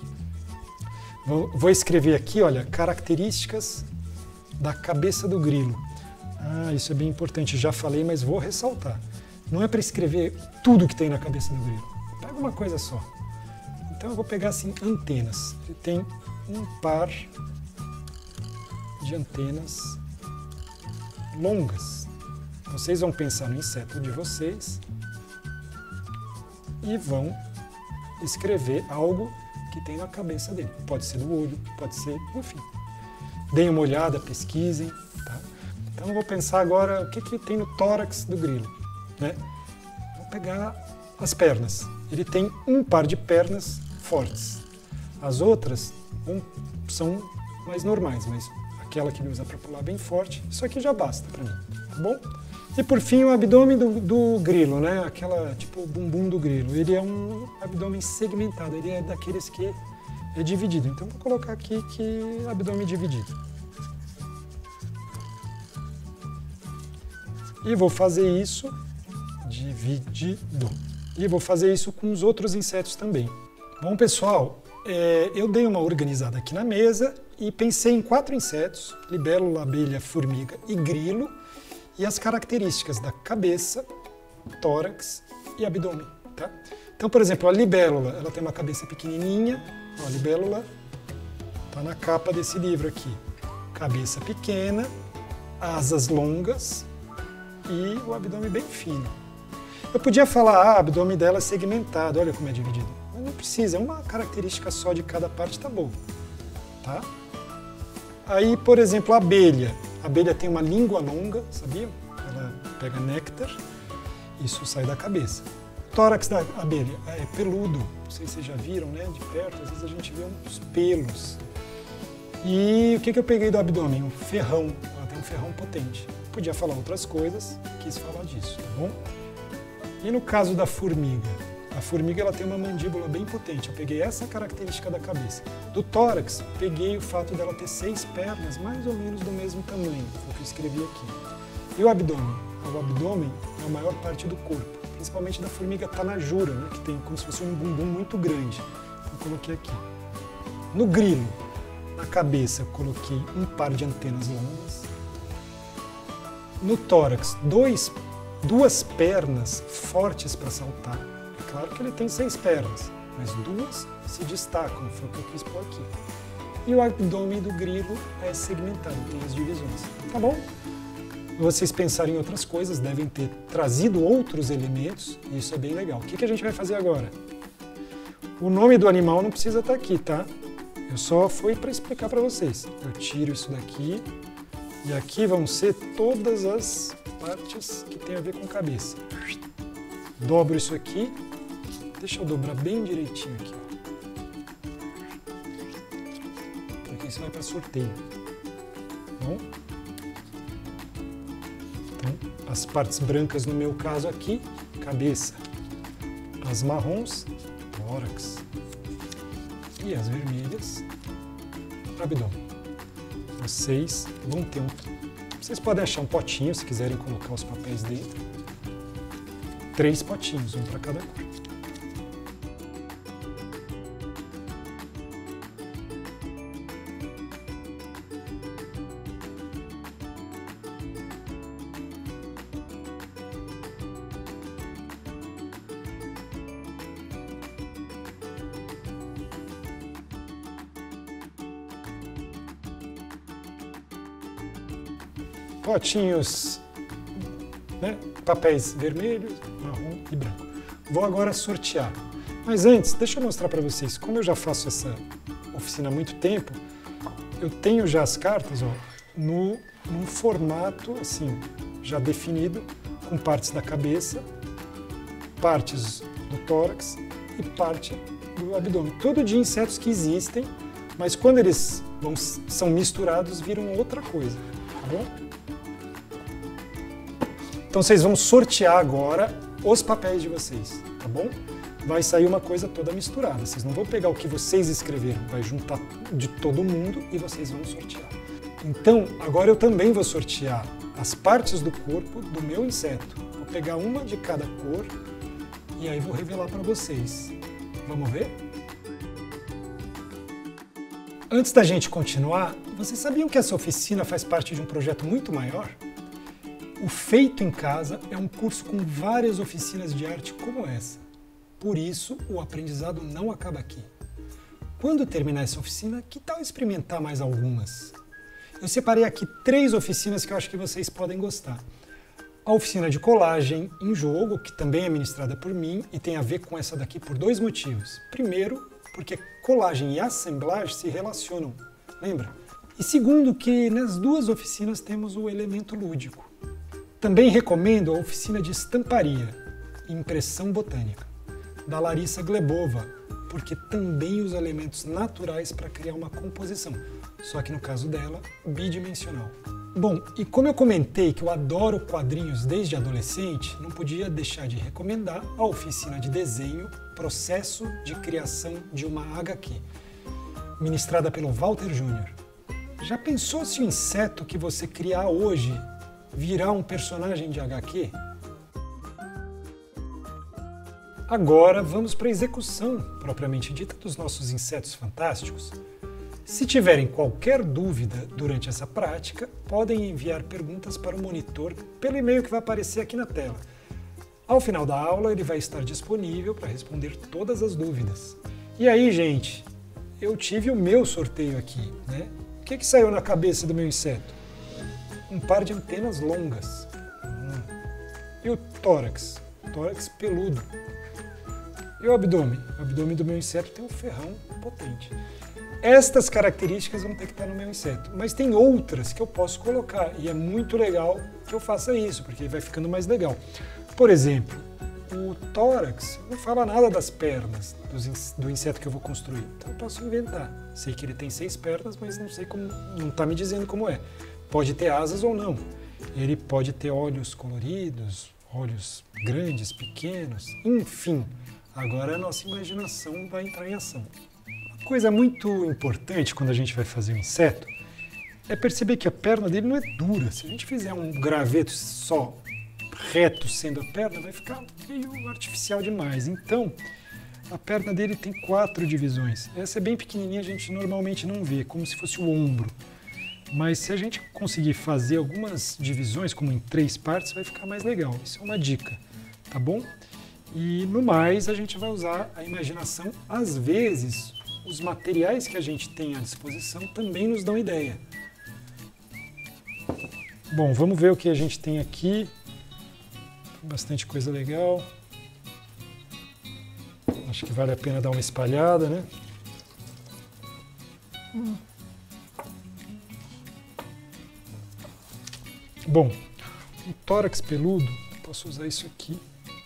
Vou escrever aqui, olha, características da cabeça do grilo. Isso é bem importante, já falei, mas vou ressaltar. Não é para escrever tudo que tem na cabeça do grilo. Pega uma coisa só. Então eu vou pegar assim, antenas. Ele tem um par de antenas longas. Vocês vão pensar no inseto de vocês e vão escrever algo que tem na cabeça dele. Pode ser do olho, pode ser, enfim. Deem uma olhada, pesquisem. Tá? Então eu vou pensar agora o que tem no tórax do grilo. Né? Vou pegar as pernas. Ele tem um par de pernas fortes. As outras são mais normais, mas aquela que ele usa para pular bem forte, isso aqui já basta para mim, tá bom? E por fim o abdômen do grilo, né? Aquela tipo o bumbum do grilo. Ele é um abdômen segmentado, ele é daqueles que é dividido. Então vou colocar aqui que é abdômen dividido. E vou fazer isso dividido. E vou fazer isso com os outros insetos também. Bom, pessoal, eu dei uma organizada aqui na mesa e pensei em 4 insetos, libélula, abelha, formiga e grilo, e as características da cabeça, tórax e abdômen. Tá? Então, por exemplo, a libélula, ela tem uma cabeça pequenininha, ó, a libélula está na capa desse livro aqui. Cabeça pequena, asas longas e o abdômen bem fino. Eu podia falar, o abdômen dela é segmentado, olha como é dividido. Mas não precisa, é uma característica só de cada parte, tá bom. Tá? Aí, por exemplo, a abelha. A abelha tem uma língua longa, sabia? Ela pega néctar, isso sai da cabeça. O tórax da abelha é peludo, não sei se vocês já viram, né? De perto, às vezes a gente vê uns pelos. E o que eu peguei do abdômen? Um ferrão, ela tem um ferrão potente. Podia falar outras coisas, quis falar disso, tá bom? E no caso da formiga? A formiga ela tem uma mandíbula bem potente, eu peguei essa característica da cabeça. Do tórax, peguei o fato dela ter 6 pernas, mais ou menos do mesmo tamanho, foi o que eu escrevi aqui. E o abdômen? O abdômen é a maior parte do corpo, principalmente da formiga tanajura, né, que tem como se fosse um bumbum muito grande. Então, eu coloquei aqui. No grilo, na cabeça, eu coloquei um par de antenas longas. No tórax, 2 pernas fortes para saltar. É claro que ele tem 6 pernas, mas 2 se destacam, foi o que eu quis pôr aqui. E o abdômen do grilo é segmentado, tem as divisões. Tá bom? Vocês pensarem em outras coisas, devem ter trazido outros elementos, e isso é bem legal. O que a gente vai fazer agora? O nome do animal não precisa estar aqui, tá? Eu só fui para explicar para vocês. Eu tiro isso daqui, e aqui vão ser todas as partes que tem a ver com cabeça. Dobro isso aqui, deixa eu dobrar bem direitinho aqui, ó. Porque isso vai para sorteio. Bom? Então, as partes brancas no meu caso aqui, cabeça. As marrons, tórax. E as vermelhas, abdômen. Vocês vão ter Vocês podem achar um potinho, se quiserem colocar os papéis dentro. 3 potinhos, um para cada cor. Potinhos, né? Papéis vermelhos, marrom e branco. Vou agora sortear. Mas antes, deixa eu mostrar para vocês, como eu já faço essa oficina há muito tempo, eu tenho já as cartas, ó, num formato assim, já definido, com partes da cabeça, partes do tórax e parte do abdômen. Tudo de insetos que existem, mas quando eles são misturados, viram outra coisa, tá bom? Então vocês vão sortear agora os papéis de vocês, tá bom? Vai sair uma coisa toda misturada. Vocês não vão pegar o que vocês escreveram, vai juntar de todo mundo e vocês vão sortear. Então, agora eu também vou sortear as partes do corpo do meu inseto. Vou pegar uma de cada cor e aí vou revelar para vocês. Vamos ver? Antes da gente continuar, vocês sabiam que essa oficina faz parte de um projeto muito maior? O Feito em Casa é um curso com várias oficinas de arte como essa. Por isso, o aprendizado não acaba aqui. Quando terminar essa oficina, que tal experimentar mais algumas? Eu separei aqui 3 oficinas que eu acho que vocês podem gostar. a oficina de colagem em jogo, que também é ministrada por mim e tem a ver com essa daqui por dois motivos. Primeiro, porque colagem e assemblagem se relacionam, lembra? E segundo, que nas duas oficinas temos o elemento lúdico. Também recomendo a oficina de estamparia e impressão botânica, da Larissa Glebova, porque também usa elementos naturais para criar uma composição, só que no caso dela, bidimensional. Bom, e como eu comentei que eu adoro quadrinhos desde adolescente, não podia deixar de recomendar a oficina de desenho Processo de Criação de uma HQ, ministrada pelo Walter Júnior. Já pensou se o inseto que você criar hoje virar um personagem de HQ? Agora vamos para a execução propriamente dita dos nossos insetos fantásticos. Se tiverem qualquer dúvida durante essa prática, podem enviar perguntas para o monitor pelo e-mail que vai aparecer aqui na tela. Ao final da aula, ele vai estar disponível para responder todas as dúvidas. E aí, gente, eu tive o meu sorteio aqui, né? O que saiu na cabeça do meu inseto? Um par de antenas longas. E o tórax? Tórax peludo. E o abdômen? O abdômen do meu inseto tem um ferrão potente. Estas características vão ter que estar no meu inseto, mas tem outras que eu posso colocar e é muito legal que eu faça isso, porque vai ficando mais legal. Por exemplo, o tórax não fala nada das pernas do inseto que eu vou construir, então eu posso inventar. Sei que ele tem 6 pernas, mas não sei como, não está me dizendo como é. Pode ter asas ou não. Ele pode ter olhos coloridos, olhos grandes, pequenos, enfim. Agora a nossa imaginação vai entrar em ação. Coisa muito importante quando a gente vai fazer um inseto é perceber que a perna dele não é dura. Se a gente fizer um graveto só reto sendo a perna, vai ficar meio artificial demais. Então, a perna dele tem 4 divisões. Essa é bem pequenininha, a gente normalmente não vê, como se fosse o ombro. Mas se a gente conseguir fazer algumas divisões, como em 3 partes, vai ficar mais legal. Isso é uma dica, tá bom? E no mais, a gente vai usar a imaginação. Às vezes, os materiais que a gente tem à disposição também nos dão ideia. Bom, vamos ver o que a gente tem aqui. Tem bastante coisa legal. Acho que vale a pena dar uma espalhada, né? Bom, um tórax peludo, posso usar isso aqui.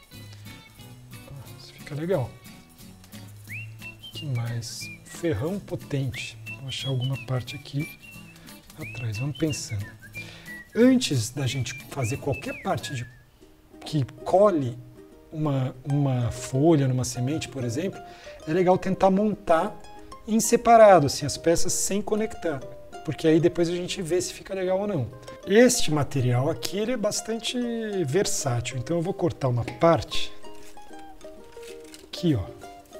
Isso fica legal. Que mais? Ferrão potente. Vou achar alguma parte aqui atrás. Vamos pensando. Antes da gente fazer qualquer parte que colhe uma folha numa semente, por exemplo, é legal tentar montar em separado, assim, as peças sem conectar, porque aí depois a gente vê se fica legal ou não. Este material aqui ele é bastante versátil, então eu vou cortar uma parte aqui, ó,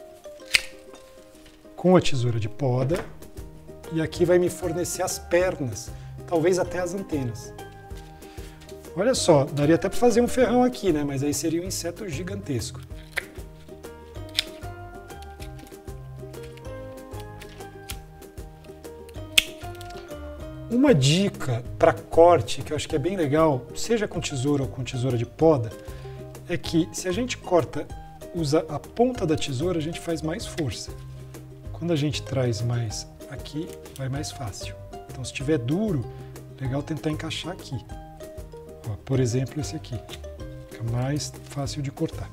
com a tesoura de poda, e aqui vai me fornecer as pernas, talvez até as antenas. Olha só, daria até para fazer um ferrão aqui, né? Mas aí seria um inseto gigantesco. Uma dica para corte, que eu acho que é bem legal, seja com tesoura ou com tesoura de poda, é que se a gente corta, usa a ponta da tesoura, a gente faz mais força. Quando a gente traz mais aqui, vai mais fácil. Então, se estiver duro, legal tentar encaixar aqui. Ó, por exemplo, esse aqui. Fica mais fácil de cortar.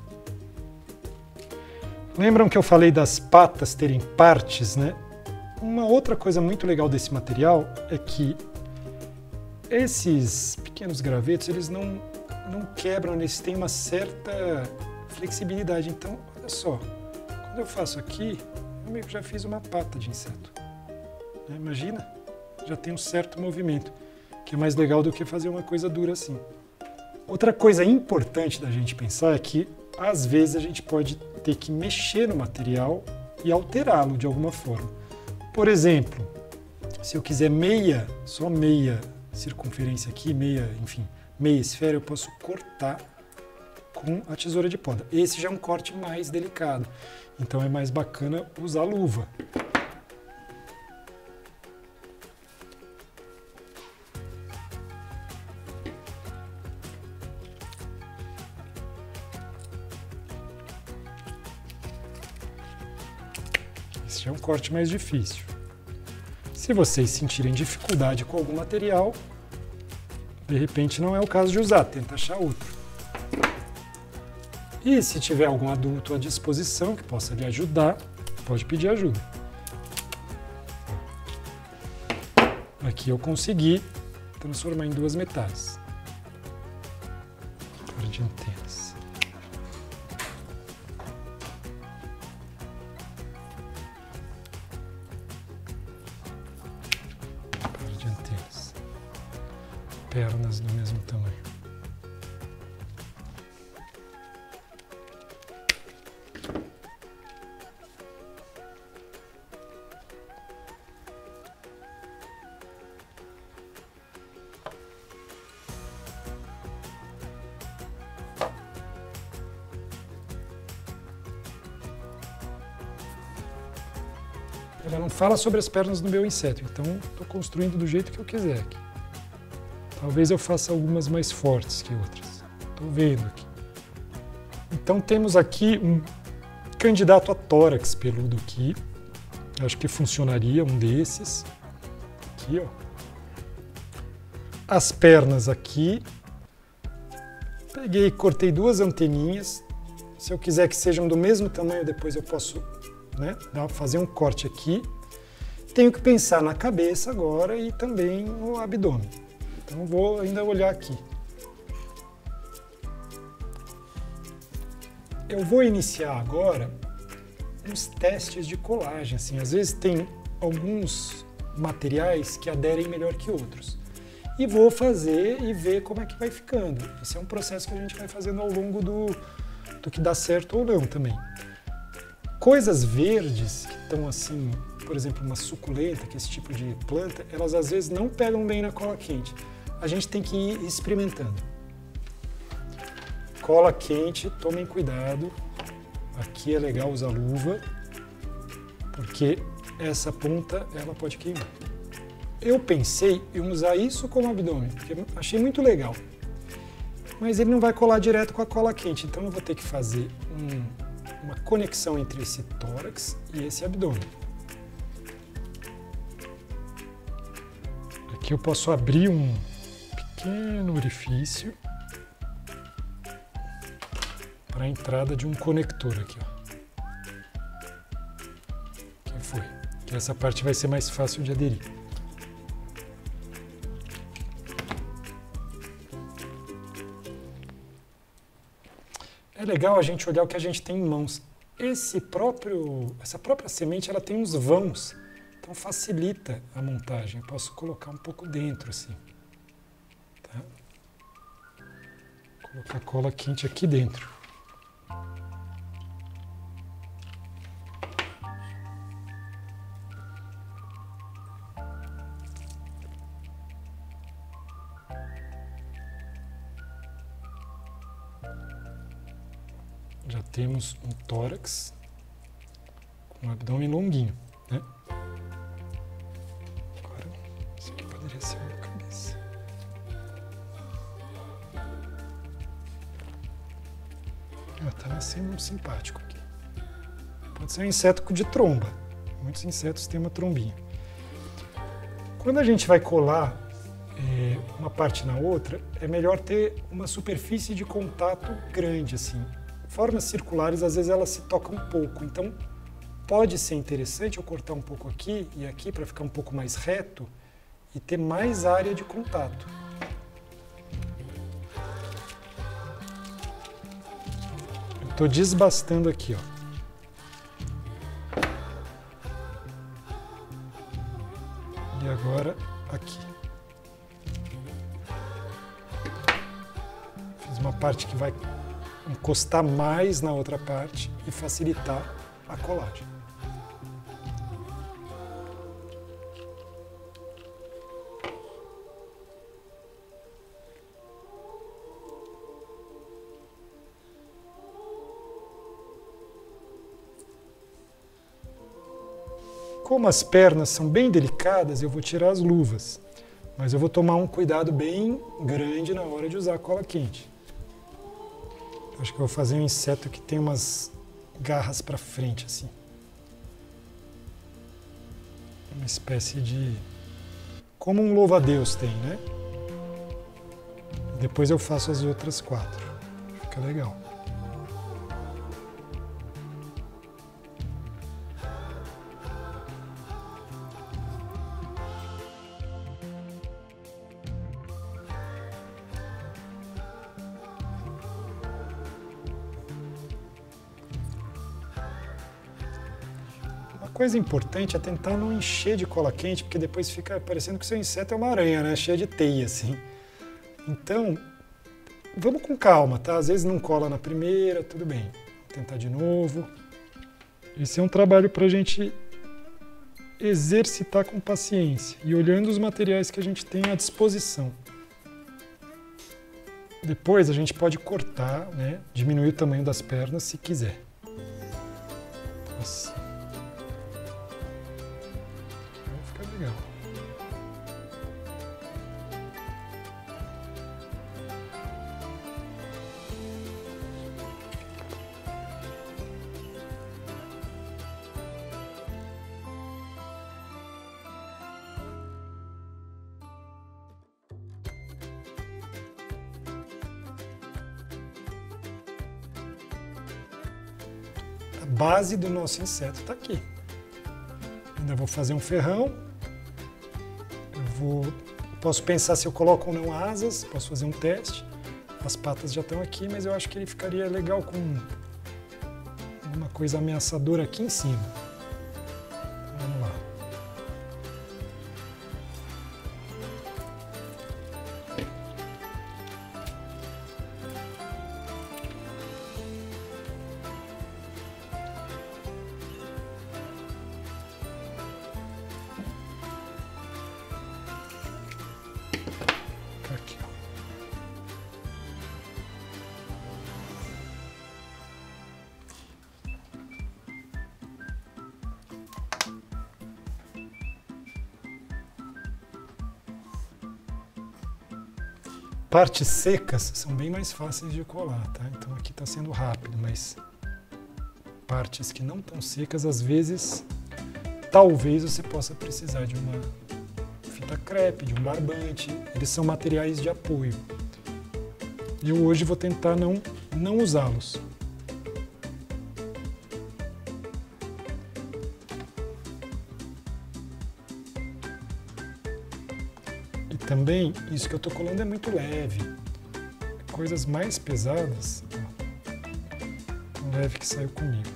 Lembram que eu falei das patas terem partes, né? Uma outra coisa muito legal desse material é que esses pequenos gravetos, eles não quebram, eles têm uma certa flexibilidade. Então, olha só, quando eu faço aqui, eu meio que já fiz uma pata de inseto. Imagina, já tem um certo movimento, que é mais legal do que fazer uma coisa dura assim. Outra coisa importante da gente pensar é que, às vezes, a gente pode ter que mexer no material e alterá-lo de alguma forma. Por exemplo, se eu quiser só meia circunferência aqui, meia esfera, eu posso cortar com a tesoura de poda. Esse já é um corte mais delicado, então é mais bacana usar luva. Esse já é um corte mais difícil. Se vocês sentirem dificuldade com algum material, de repente não é o caso de usar, tenta achar outro. E se tiver algum adulto à disposição que possa lhe ajudar, pode pedir ajuda. Aqui eu consegui transformar em duas metades. Par de antenas. Par de antenas. Pernas do mesmo tamanho. Ela não fala sobre as pernas do meu inseto, então estou construindo do jeito que eu quiser aqui. Talvez eu faça algumas mais fortes que outras. Estou vendo aqui. Então temos aqui um candidato a tórax peludo aqui. Acho que funcionaria um desses. Aqui, ó. As pernas aqui. Peguei e cortei duas anteninhas. Se eu quiser que sejam do mesmo tamanho, depois eu posso, né, fazer um corte aqui. Tenho que pensar na cabeça agora e também no abdômen. Então vou ainda olhar aqui. Eu vou iniciar agora uns testes de colagem. Assim, às vezes tem alguns materiais que aderem melhor que outros. E vou fazer e ver como é que vai ficando. Esse é um processo que a gente vai fazendo ao longo do que dá certo ou não também. Coisas verdes que estão assim, por exemplo, uma suculenta, que é esse tipo de planta, elas às vezes não pegam bem na cola quente. A gente tem que ir experimentando. Cola quente, tomem cuidado. Aqui é legal usar luva, porque essa ponta ela pode queimar. Eu pensei em usar isso como abdômen, porque achei muito legal. Mas ele não vai colar direto com a cola quente, então eu vou ter que fazer uma conexão entre esse tórax e esse abdômen. Aqui eu posso abrir um pequeno orifício para a entrada de um conector aqui, ó. Que foi? Que essa parte vai ser mais fácil de aderir. É legal a gente olhar o que a gente tem em mãos. Essa própria semente, ela tem uns vãos, então facilita a montagem. Eu posso colocar um pouco dentro, assim. Tá? Colocar cola quente aqui dentro. Já temos um tórax com um abdômen longuinho, né? Agora, isso aqui poderia ser uma cabeça. Tá nascendo um simpático aqui. Pode ser um inseto de tromba. Muitos insetos têm uma trombinha. Quando a gente vai colar uma parte na outra, é melhor ter uma superfície de contato grande, assim. Formas circulares, às vezes elas se tocam um pouco, então pode ser interessante eu cortar um pouco aqui e aqui para ficar um pouco mais reto e ter mais área de contato. Eu estou desbastando aqui, ó. E agora aqui. Fiz uma parte que vai encostar mais na outra parte e facilitar a colagem. Como as pernas são bem delicadas, eu vou tirar as luvas, mas eu vou tomar um cuidado bem grande na hora de usar a cola quente. Acho que eu vou fazer um inseto que tem umas garras para frente, assim. uma espécie de... como um louva-a-Deus tem, né? Depois eu faço as outras 4. Fica legal. Uma coisa importante é tentar não encher de cola quente, porque depois fica parecendo que o seu inseto é uma aranha, né? Cheia de teia, assim. Então, vamos com calma, tá? Às vezes não cola na primeira, tudo bem. Vou tentar de novo. Esse é um trabalho para a gente exercitar com paciência e olhando os materiais que a gente tem à disposição. Depois a gente pode cortar, né? Diminuir o tamanho das pernas se quiser. Assim. Vai ficar legal. A base do nosso inseto está aqui. Ainda vou fazer um ferrão. Posso pensar se eu coloco ou não asas, posso fazer um teste. As patas já estão aqui, mas eu acho que ele ficaria legal com uma coisa ameaçadora aqui em cima. Vamos lá. Aqui, ó. Partes secas são bem mais fáceis de colar, tá? Então aqui está sendo rápido, mas partes que não estão secas, às vezes, talvez você possa precisar de uma fita crepe, de um barbante. Eles são materiais de apoio. Eu hoje vou tentar não usá-los. E também, isso que eu estou colando é muito leve. Coisas mais pesadas, ó, tão leve que saiu comigo.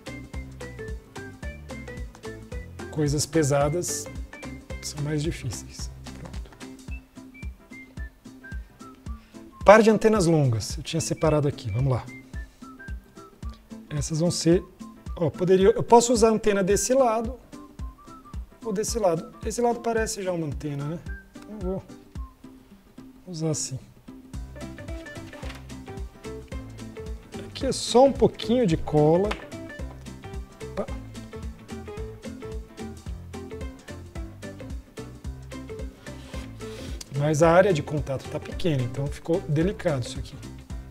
Coisas pesadas são mais difíceis. Pronto. Par de antenas longas, eu tinha separado aqui, vamos lá. Essas vão ser, ó, eu posso usar a antena desse lado ou desse lado. Esse lado parece já uma antena, né? Então eu vou usar assim. Aqui é só um pouquinho de cola. Opa. Mas a área de contato está pequena, então ficou delicado isso aqui.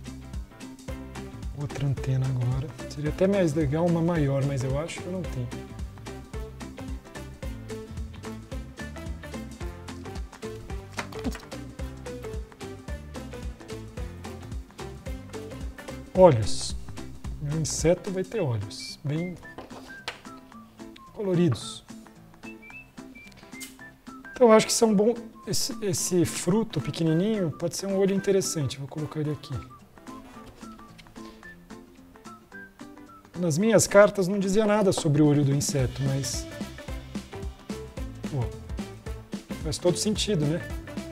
Outra antena agora. Seria até mais legal uma maior, mas eu acho que eu não tenho. Olhos. Meu inseto vai ter olhos, bem coloridos. Então eu acho que são bons. Esse fruto pequenininho pode ser um olho interessante. Vou colocar ele aqui. Nas minhas cartas não dizia nada sobre o olho do inseto, mas pô, faz todo sentido, né?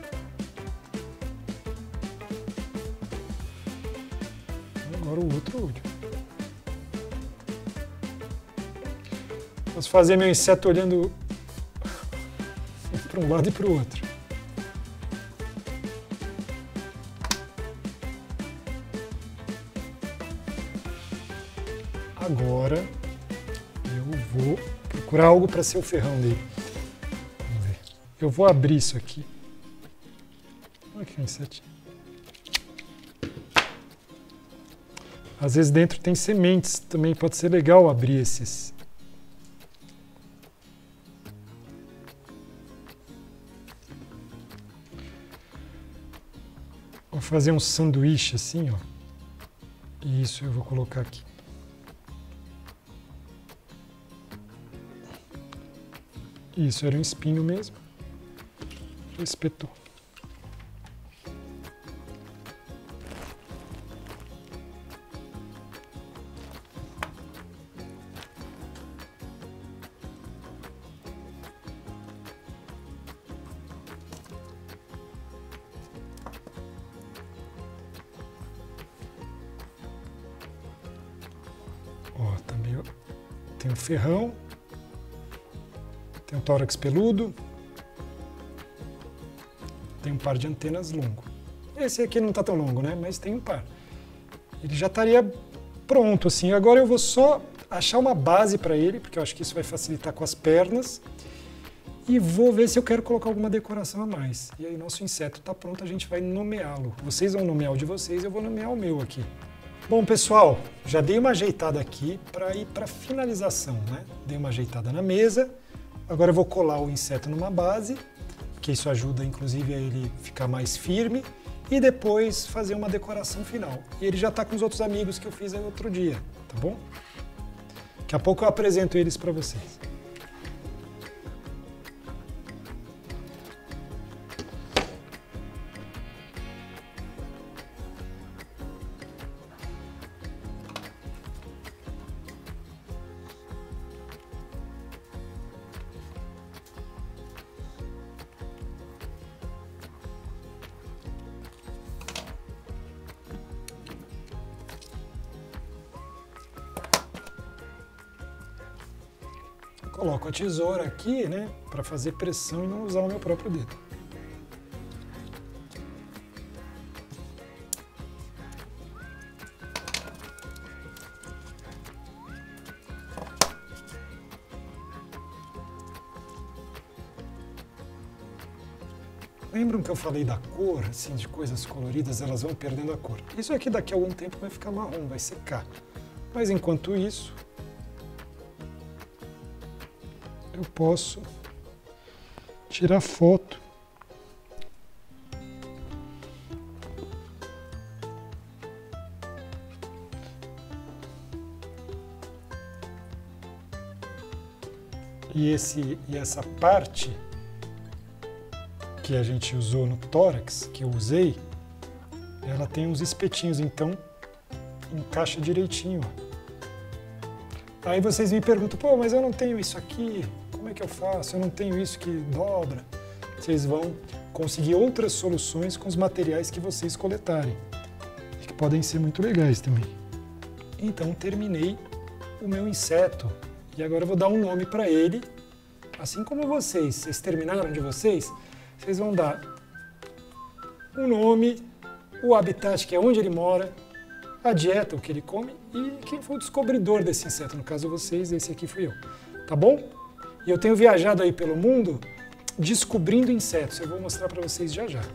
Agora o outro olho. Posso fazer meu inseto olhando para um lado e para o outro. Agora eu vou procurar algo para ser o ferrão dele. Vamos ver. Eu vou abrir isso aqui. Olha que insetinho. Às vezes dentro tem sementes, também pode ser legal abrir esses. Vou fazer um sanduíche assim, ó. E isso eu vou colocar aqui. Isso era um espinho mesmo. Já espetou. Ó, também tem um ferrão, tem um tórax peludo, tem um par de antenas longo. Esse aqui não está tão longo, né? Mas tem um par. Ele já estaria pronto, assim. Agora eu vou só achar uma base para ele, porque eu acho que isso vai facilitar com as pernas. E vou ver se eu quero colocar alguma decoração a mais. E aí nosso inseto está pronto, a gente vai nomeá-lo. Vocês vão nomear o de vocês, eu vou nomear o meu aqui. Bom, pessoal, já dei uma ajeitada aqui para ir para finalização, né? Dei uma ajeitada na mesa. Agora eu vou colar o inseto numa base, que isso ajuda inclusive a ele ficar mais firme, e depois fazer uma decoração final. E ele já está com os outros amigos que eu fiz aí outro dia, tá bom? Daqui a pouco eu apresento eles para vocês. Coloco a tesoura aqui, né, para fazer pressão e não usar o meu próprio dedo. Lembram que eu falei da cor, assim, de coisas coloridas, elas vão perdendo a cor. Isso aqui daqui a algum tempo vai ficar marrom, vai secar. Mas enquanto isso, eu posso tirar foto e essa parte que a gente usou no tórax, que eu usei, ela tem uns espetinhos, então encaixa direitinho. Aí vocês me perguntam, pô, mas eu não tenho isso aqui, como é que eu faço? Eu não tenho isso que dobra. Vocês vão conseguir outras soluções com os materiais que vocês coletarem, que podem ser muito legais também. Então terminei o meu inseto e agora eu vou dar um nome para ele, assim como vocês terminaram de vocês vão dar um nome, o habitat, que é onde ele mora, a dieta, o que ele come e quem foi o descobridor desse inseto. No caso vocês, esse aqui fui eu. Tá bom? E eu tenho viajado aí pelo mundo descobrindo insetos. Eu vou mostrar para vocês já já.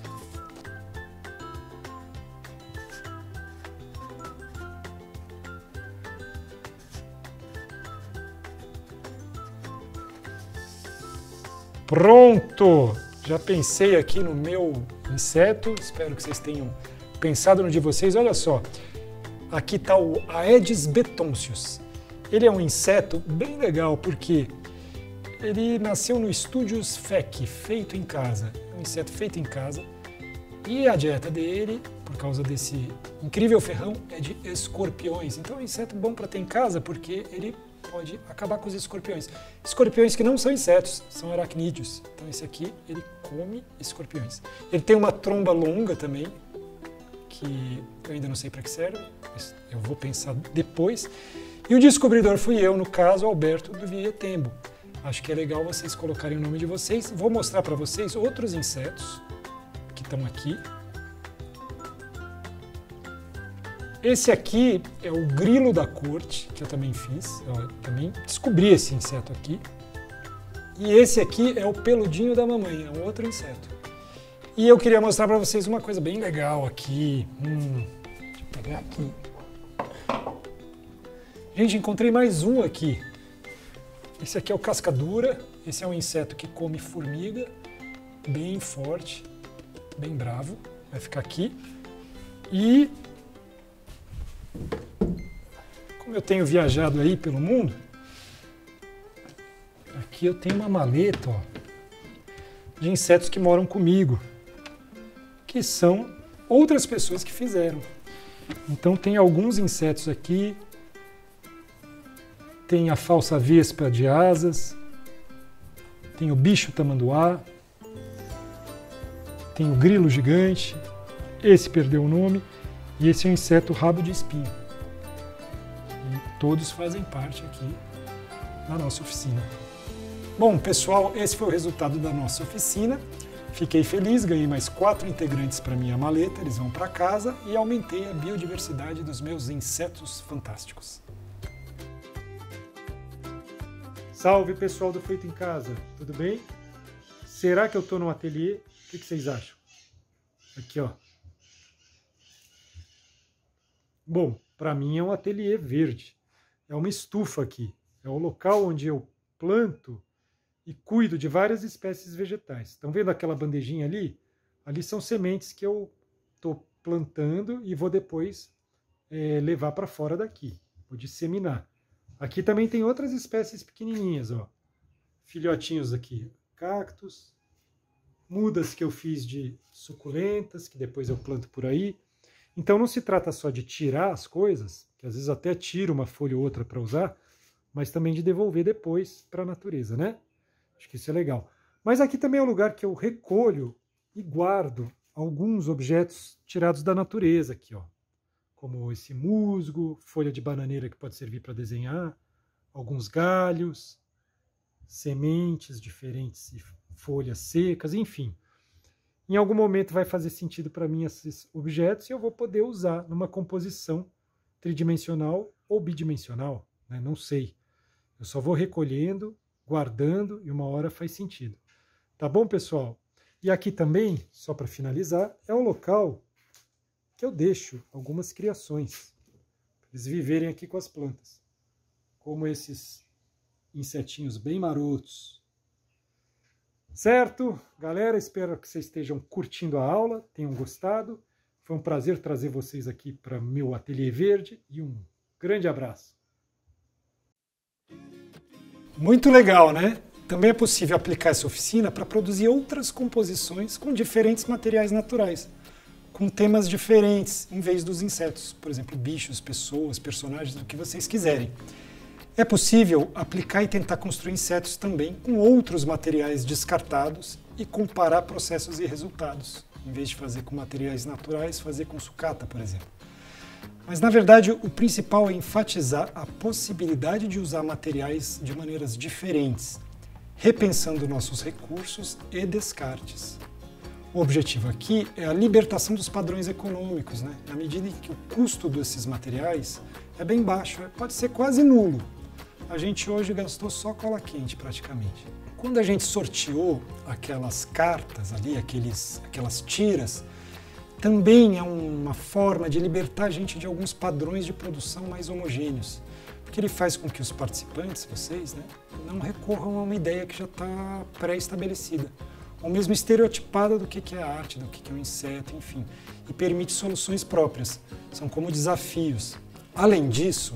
Pronto! Já pensei aqui no meu inseto, espero que vocês tenham pensado no de vocês. Olha só, aqui está o Aedes betontius. Ele é um inseto bem legal porque ele nasceu no Estúdios FEC, feito em casa. É um inseto feito em casa. E a dieta dele, por causa desse incrível ferrão, é de escorpiões. Então é um inseto bom para ter em casa porque ele pode acabar com os escorpiões. Escorpiões que não são insetos, são aracnídeos. Então esse aqui, ele come escorpiões. Ele tem uma tromba longa também, que eu ainda não sei para que serve, mas eu vou pensar depois. E o descobridor fui eu, no caso, Alberto do Vivier Tembo. Acho que é legal vocês colocarem o nome de vocês. Vou mostrar para vocês outros insetos que estão aqui. Esse aqui é o grilo da corte, que eu também fiz. Eu também descobri esse inseto aqui. E esse aqui é o peludinho da mamãe, é um outro inseto. E eu queria mostrar para vocês uma coisa bem legal aqui. Deixa eu pegar aqui. Gente, encontrei mais um aqui. Esse aqui é o cascadura. Esse é um inseto que come formiga, bem forte. bem bravo, vai ficar aqui. E como eu tenho viajado aí pelo mundo, aqui eu tenho uma maleta, ó, de insetos que moram comigo, que são outras pessoas que fizeram. Então tem alguns insetos aqui, tem a falsa vespa de asas, tem o bicho tamanduá, tem o grilo gigante, esse perdeu o nome, e esse é o inseto rabo de espinho. E todos fazem parte aqui da nossa oficina. Bom, pessoal, esse foi o resultado da nossa oficina. Fiquei feliz, ganhei mais 4 integrantes para minha maleta, eles vão para casa e aumentei a biodiversidade dos meus insetos fantásticos. Salve, pessoal do Feito em Casa, tudo bem? Será que eu estou no ateliê? O que vocês acham? Aqui, ó. Bom, para mim é um ateliê verde. É uma estufa aqui. É o local onde eu planto e cuido de várias espécies vegetais. Estão vendo aquela bandejinha ali? Ali são sementes que eu estou plantando e vou depois levar para fora daqui. Vou disseminar. Aqui também tem outras espécies pequenininhas, ó. Filhotinhos aqui, cactos, mudas que eu fiz de suculentas, que depois eu planto por aí. Então não se trata só de tirar as coisas, que às vezes até tiro uma folha ou outra para usar, mas também de devolver depois para a natureza, né? Acho que isso é legal. Mas aqui também é o lugar que eu recolho e guardo alguns objetos tirados da natureza aqui, ó. Como esse musgo, folha de bananeira que pode servir para desenhar, alguns galhos, sementes diferentes e folhas secas, enfim. Em algum momento vai fazer sentido para mim esses objetos e eu vou poder usar numa composição tridimensional ou bidimensional, né? Não sei. Eu só vou recolhendo, guardando e uma hora faz sentido. Tá bom, pessoal? E aqui também, só para finalizar, é o local que eu deixo algumas criações, para eles viverem aqui com as plantas. Como esses insetinhos bem marotos. Certo? Galera, espero que vocês estejam curtindo a aula, tenham gostado. Foi um prazer trazer vocês aqui para meu ateliê verde e um grande abraço. Muito legal, né? Também é possível aplicar essa oficina para produzir outras composições com diferentes materiais naturais, com temas diferentes, em vez dos insetos. Por exemplo, bichos, pessoas, personagens, o que vocês quiserem. É possível aplicar e tentar construir insetos também com outros materiais descartados e comparar processos e resultados. Em vez de fazer com materiais naturais, fazer com sucata, por exemplo. Mas, na verdade, o principal é enfatizar a possibilidade de usar materiais de maneiras diferentes, repensando nossos recursos e descartes. O objetivo aqui é a libertação dos padrões econômicos, né? Na medida em que o custo desses materiais é bem baixo, pode ser quase nulo. A gente hoje gastou só cola quente, praticamente. Quando a gente sorteou aquelas cartas ali, aquelas tiras, também é uma forma de libertar a gente de alguns padrões de produção mais homogêneos. Porque ele faz com que os participantes, vocês, né, não recorram a uma ideia que já está pré-estabelecida, ou mesmo estereotipada do que é a arte, do que é um inseto, enfim, e permite soluções próprias. São como desafios. Além disso,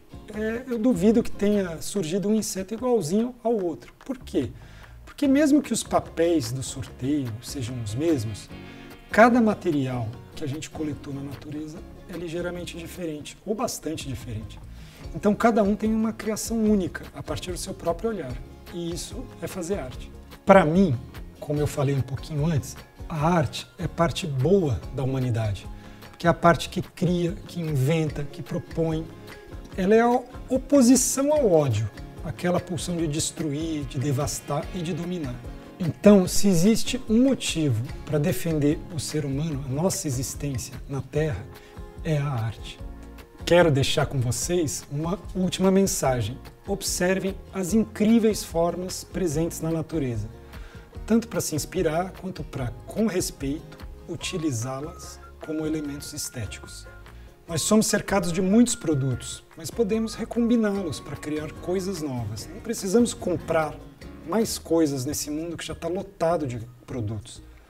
eu duvido que tenha surgido um inseto igualzinho ao outro. Por quê? Porque mesmo que os papéis do sorteio sejam os mesmos, cada material que a gente coletou na natureza é ligeiramente diferente, ou bastante diferente. Então cada um tem uma criação única, a partir do seu próprio olhar. E isso é fazer arte. Para mim, como eu falei um pouquinho antes, a arte é parte boa da humanidade. Porque é a parte que cria, que inventa, que propõe. Ela é a oposição ao ódio, aquela pulsão de destruir, de devastar e de dominar. Então, se existe um motivo para defender o ser humano, a nossa existência na Terra, é a arte. Quero deixar com vocês uma última mensagem. Observem as incríveis formas presentes na natureza, tanto para se inspirar quanto para, com respeito, utilizá-las como elementos estéticos. Nós somos cercados de muitos produtos, mas podemos recombiná-los para criar coisas novas. Não precisamos comprar mais coisas nesse mundo que já está lotado de produtos.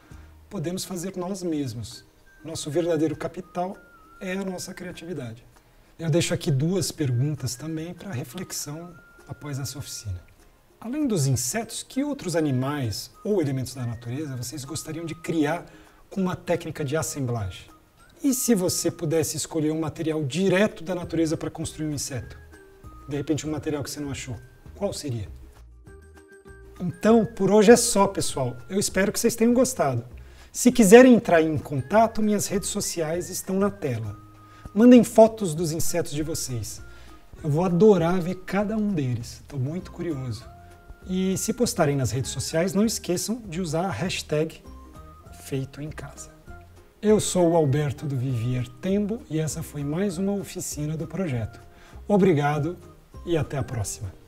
podemos fazer nós mesmos. Nosso verdadeiro capital é a nossa criatividade. Eu deixo aqui 2 perguntas também para reflexão após essa oficina. Além dos insetos, que outros animais ou elementos da natureza vocês gostariam de criar com uma técnica de assemblagem? E se você pudesse escolher um material direto da natureza para construir um inseto? De repente um material que você não achou, qual seria? Então, por hoje é só, pessoal. Eu espero que vocês tenham gostado. Se quiserem entrar em contato, minhas redes sociais estão na tela. Mandem fotos dos insetos de vocês. Eu vou adorar ver cada um deles. Estou muito curioso. E se postarem nas redes sociais, não esqueçam de usar a hashtag #FeitoEmCasa. Eu sou o Alberto do Vivier Tembo e essa foi mais uma oficina do projeto. Obrigado e até a próxima.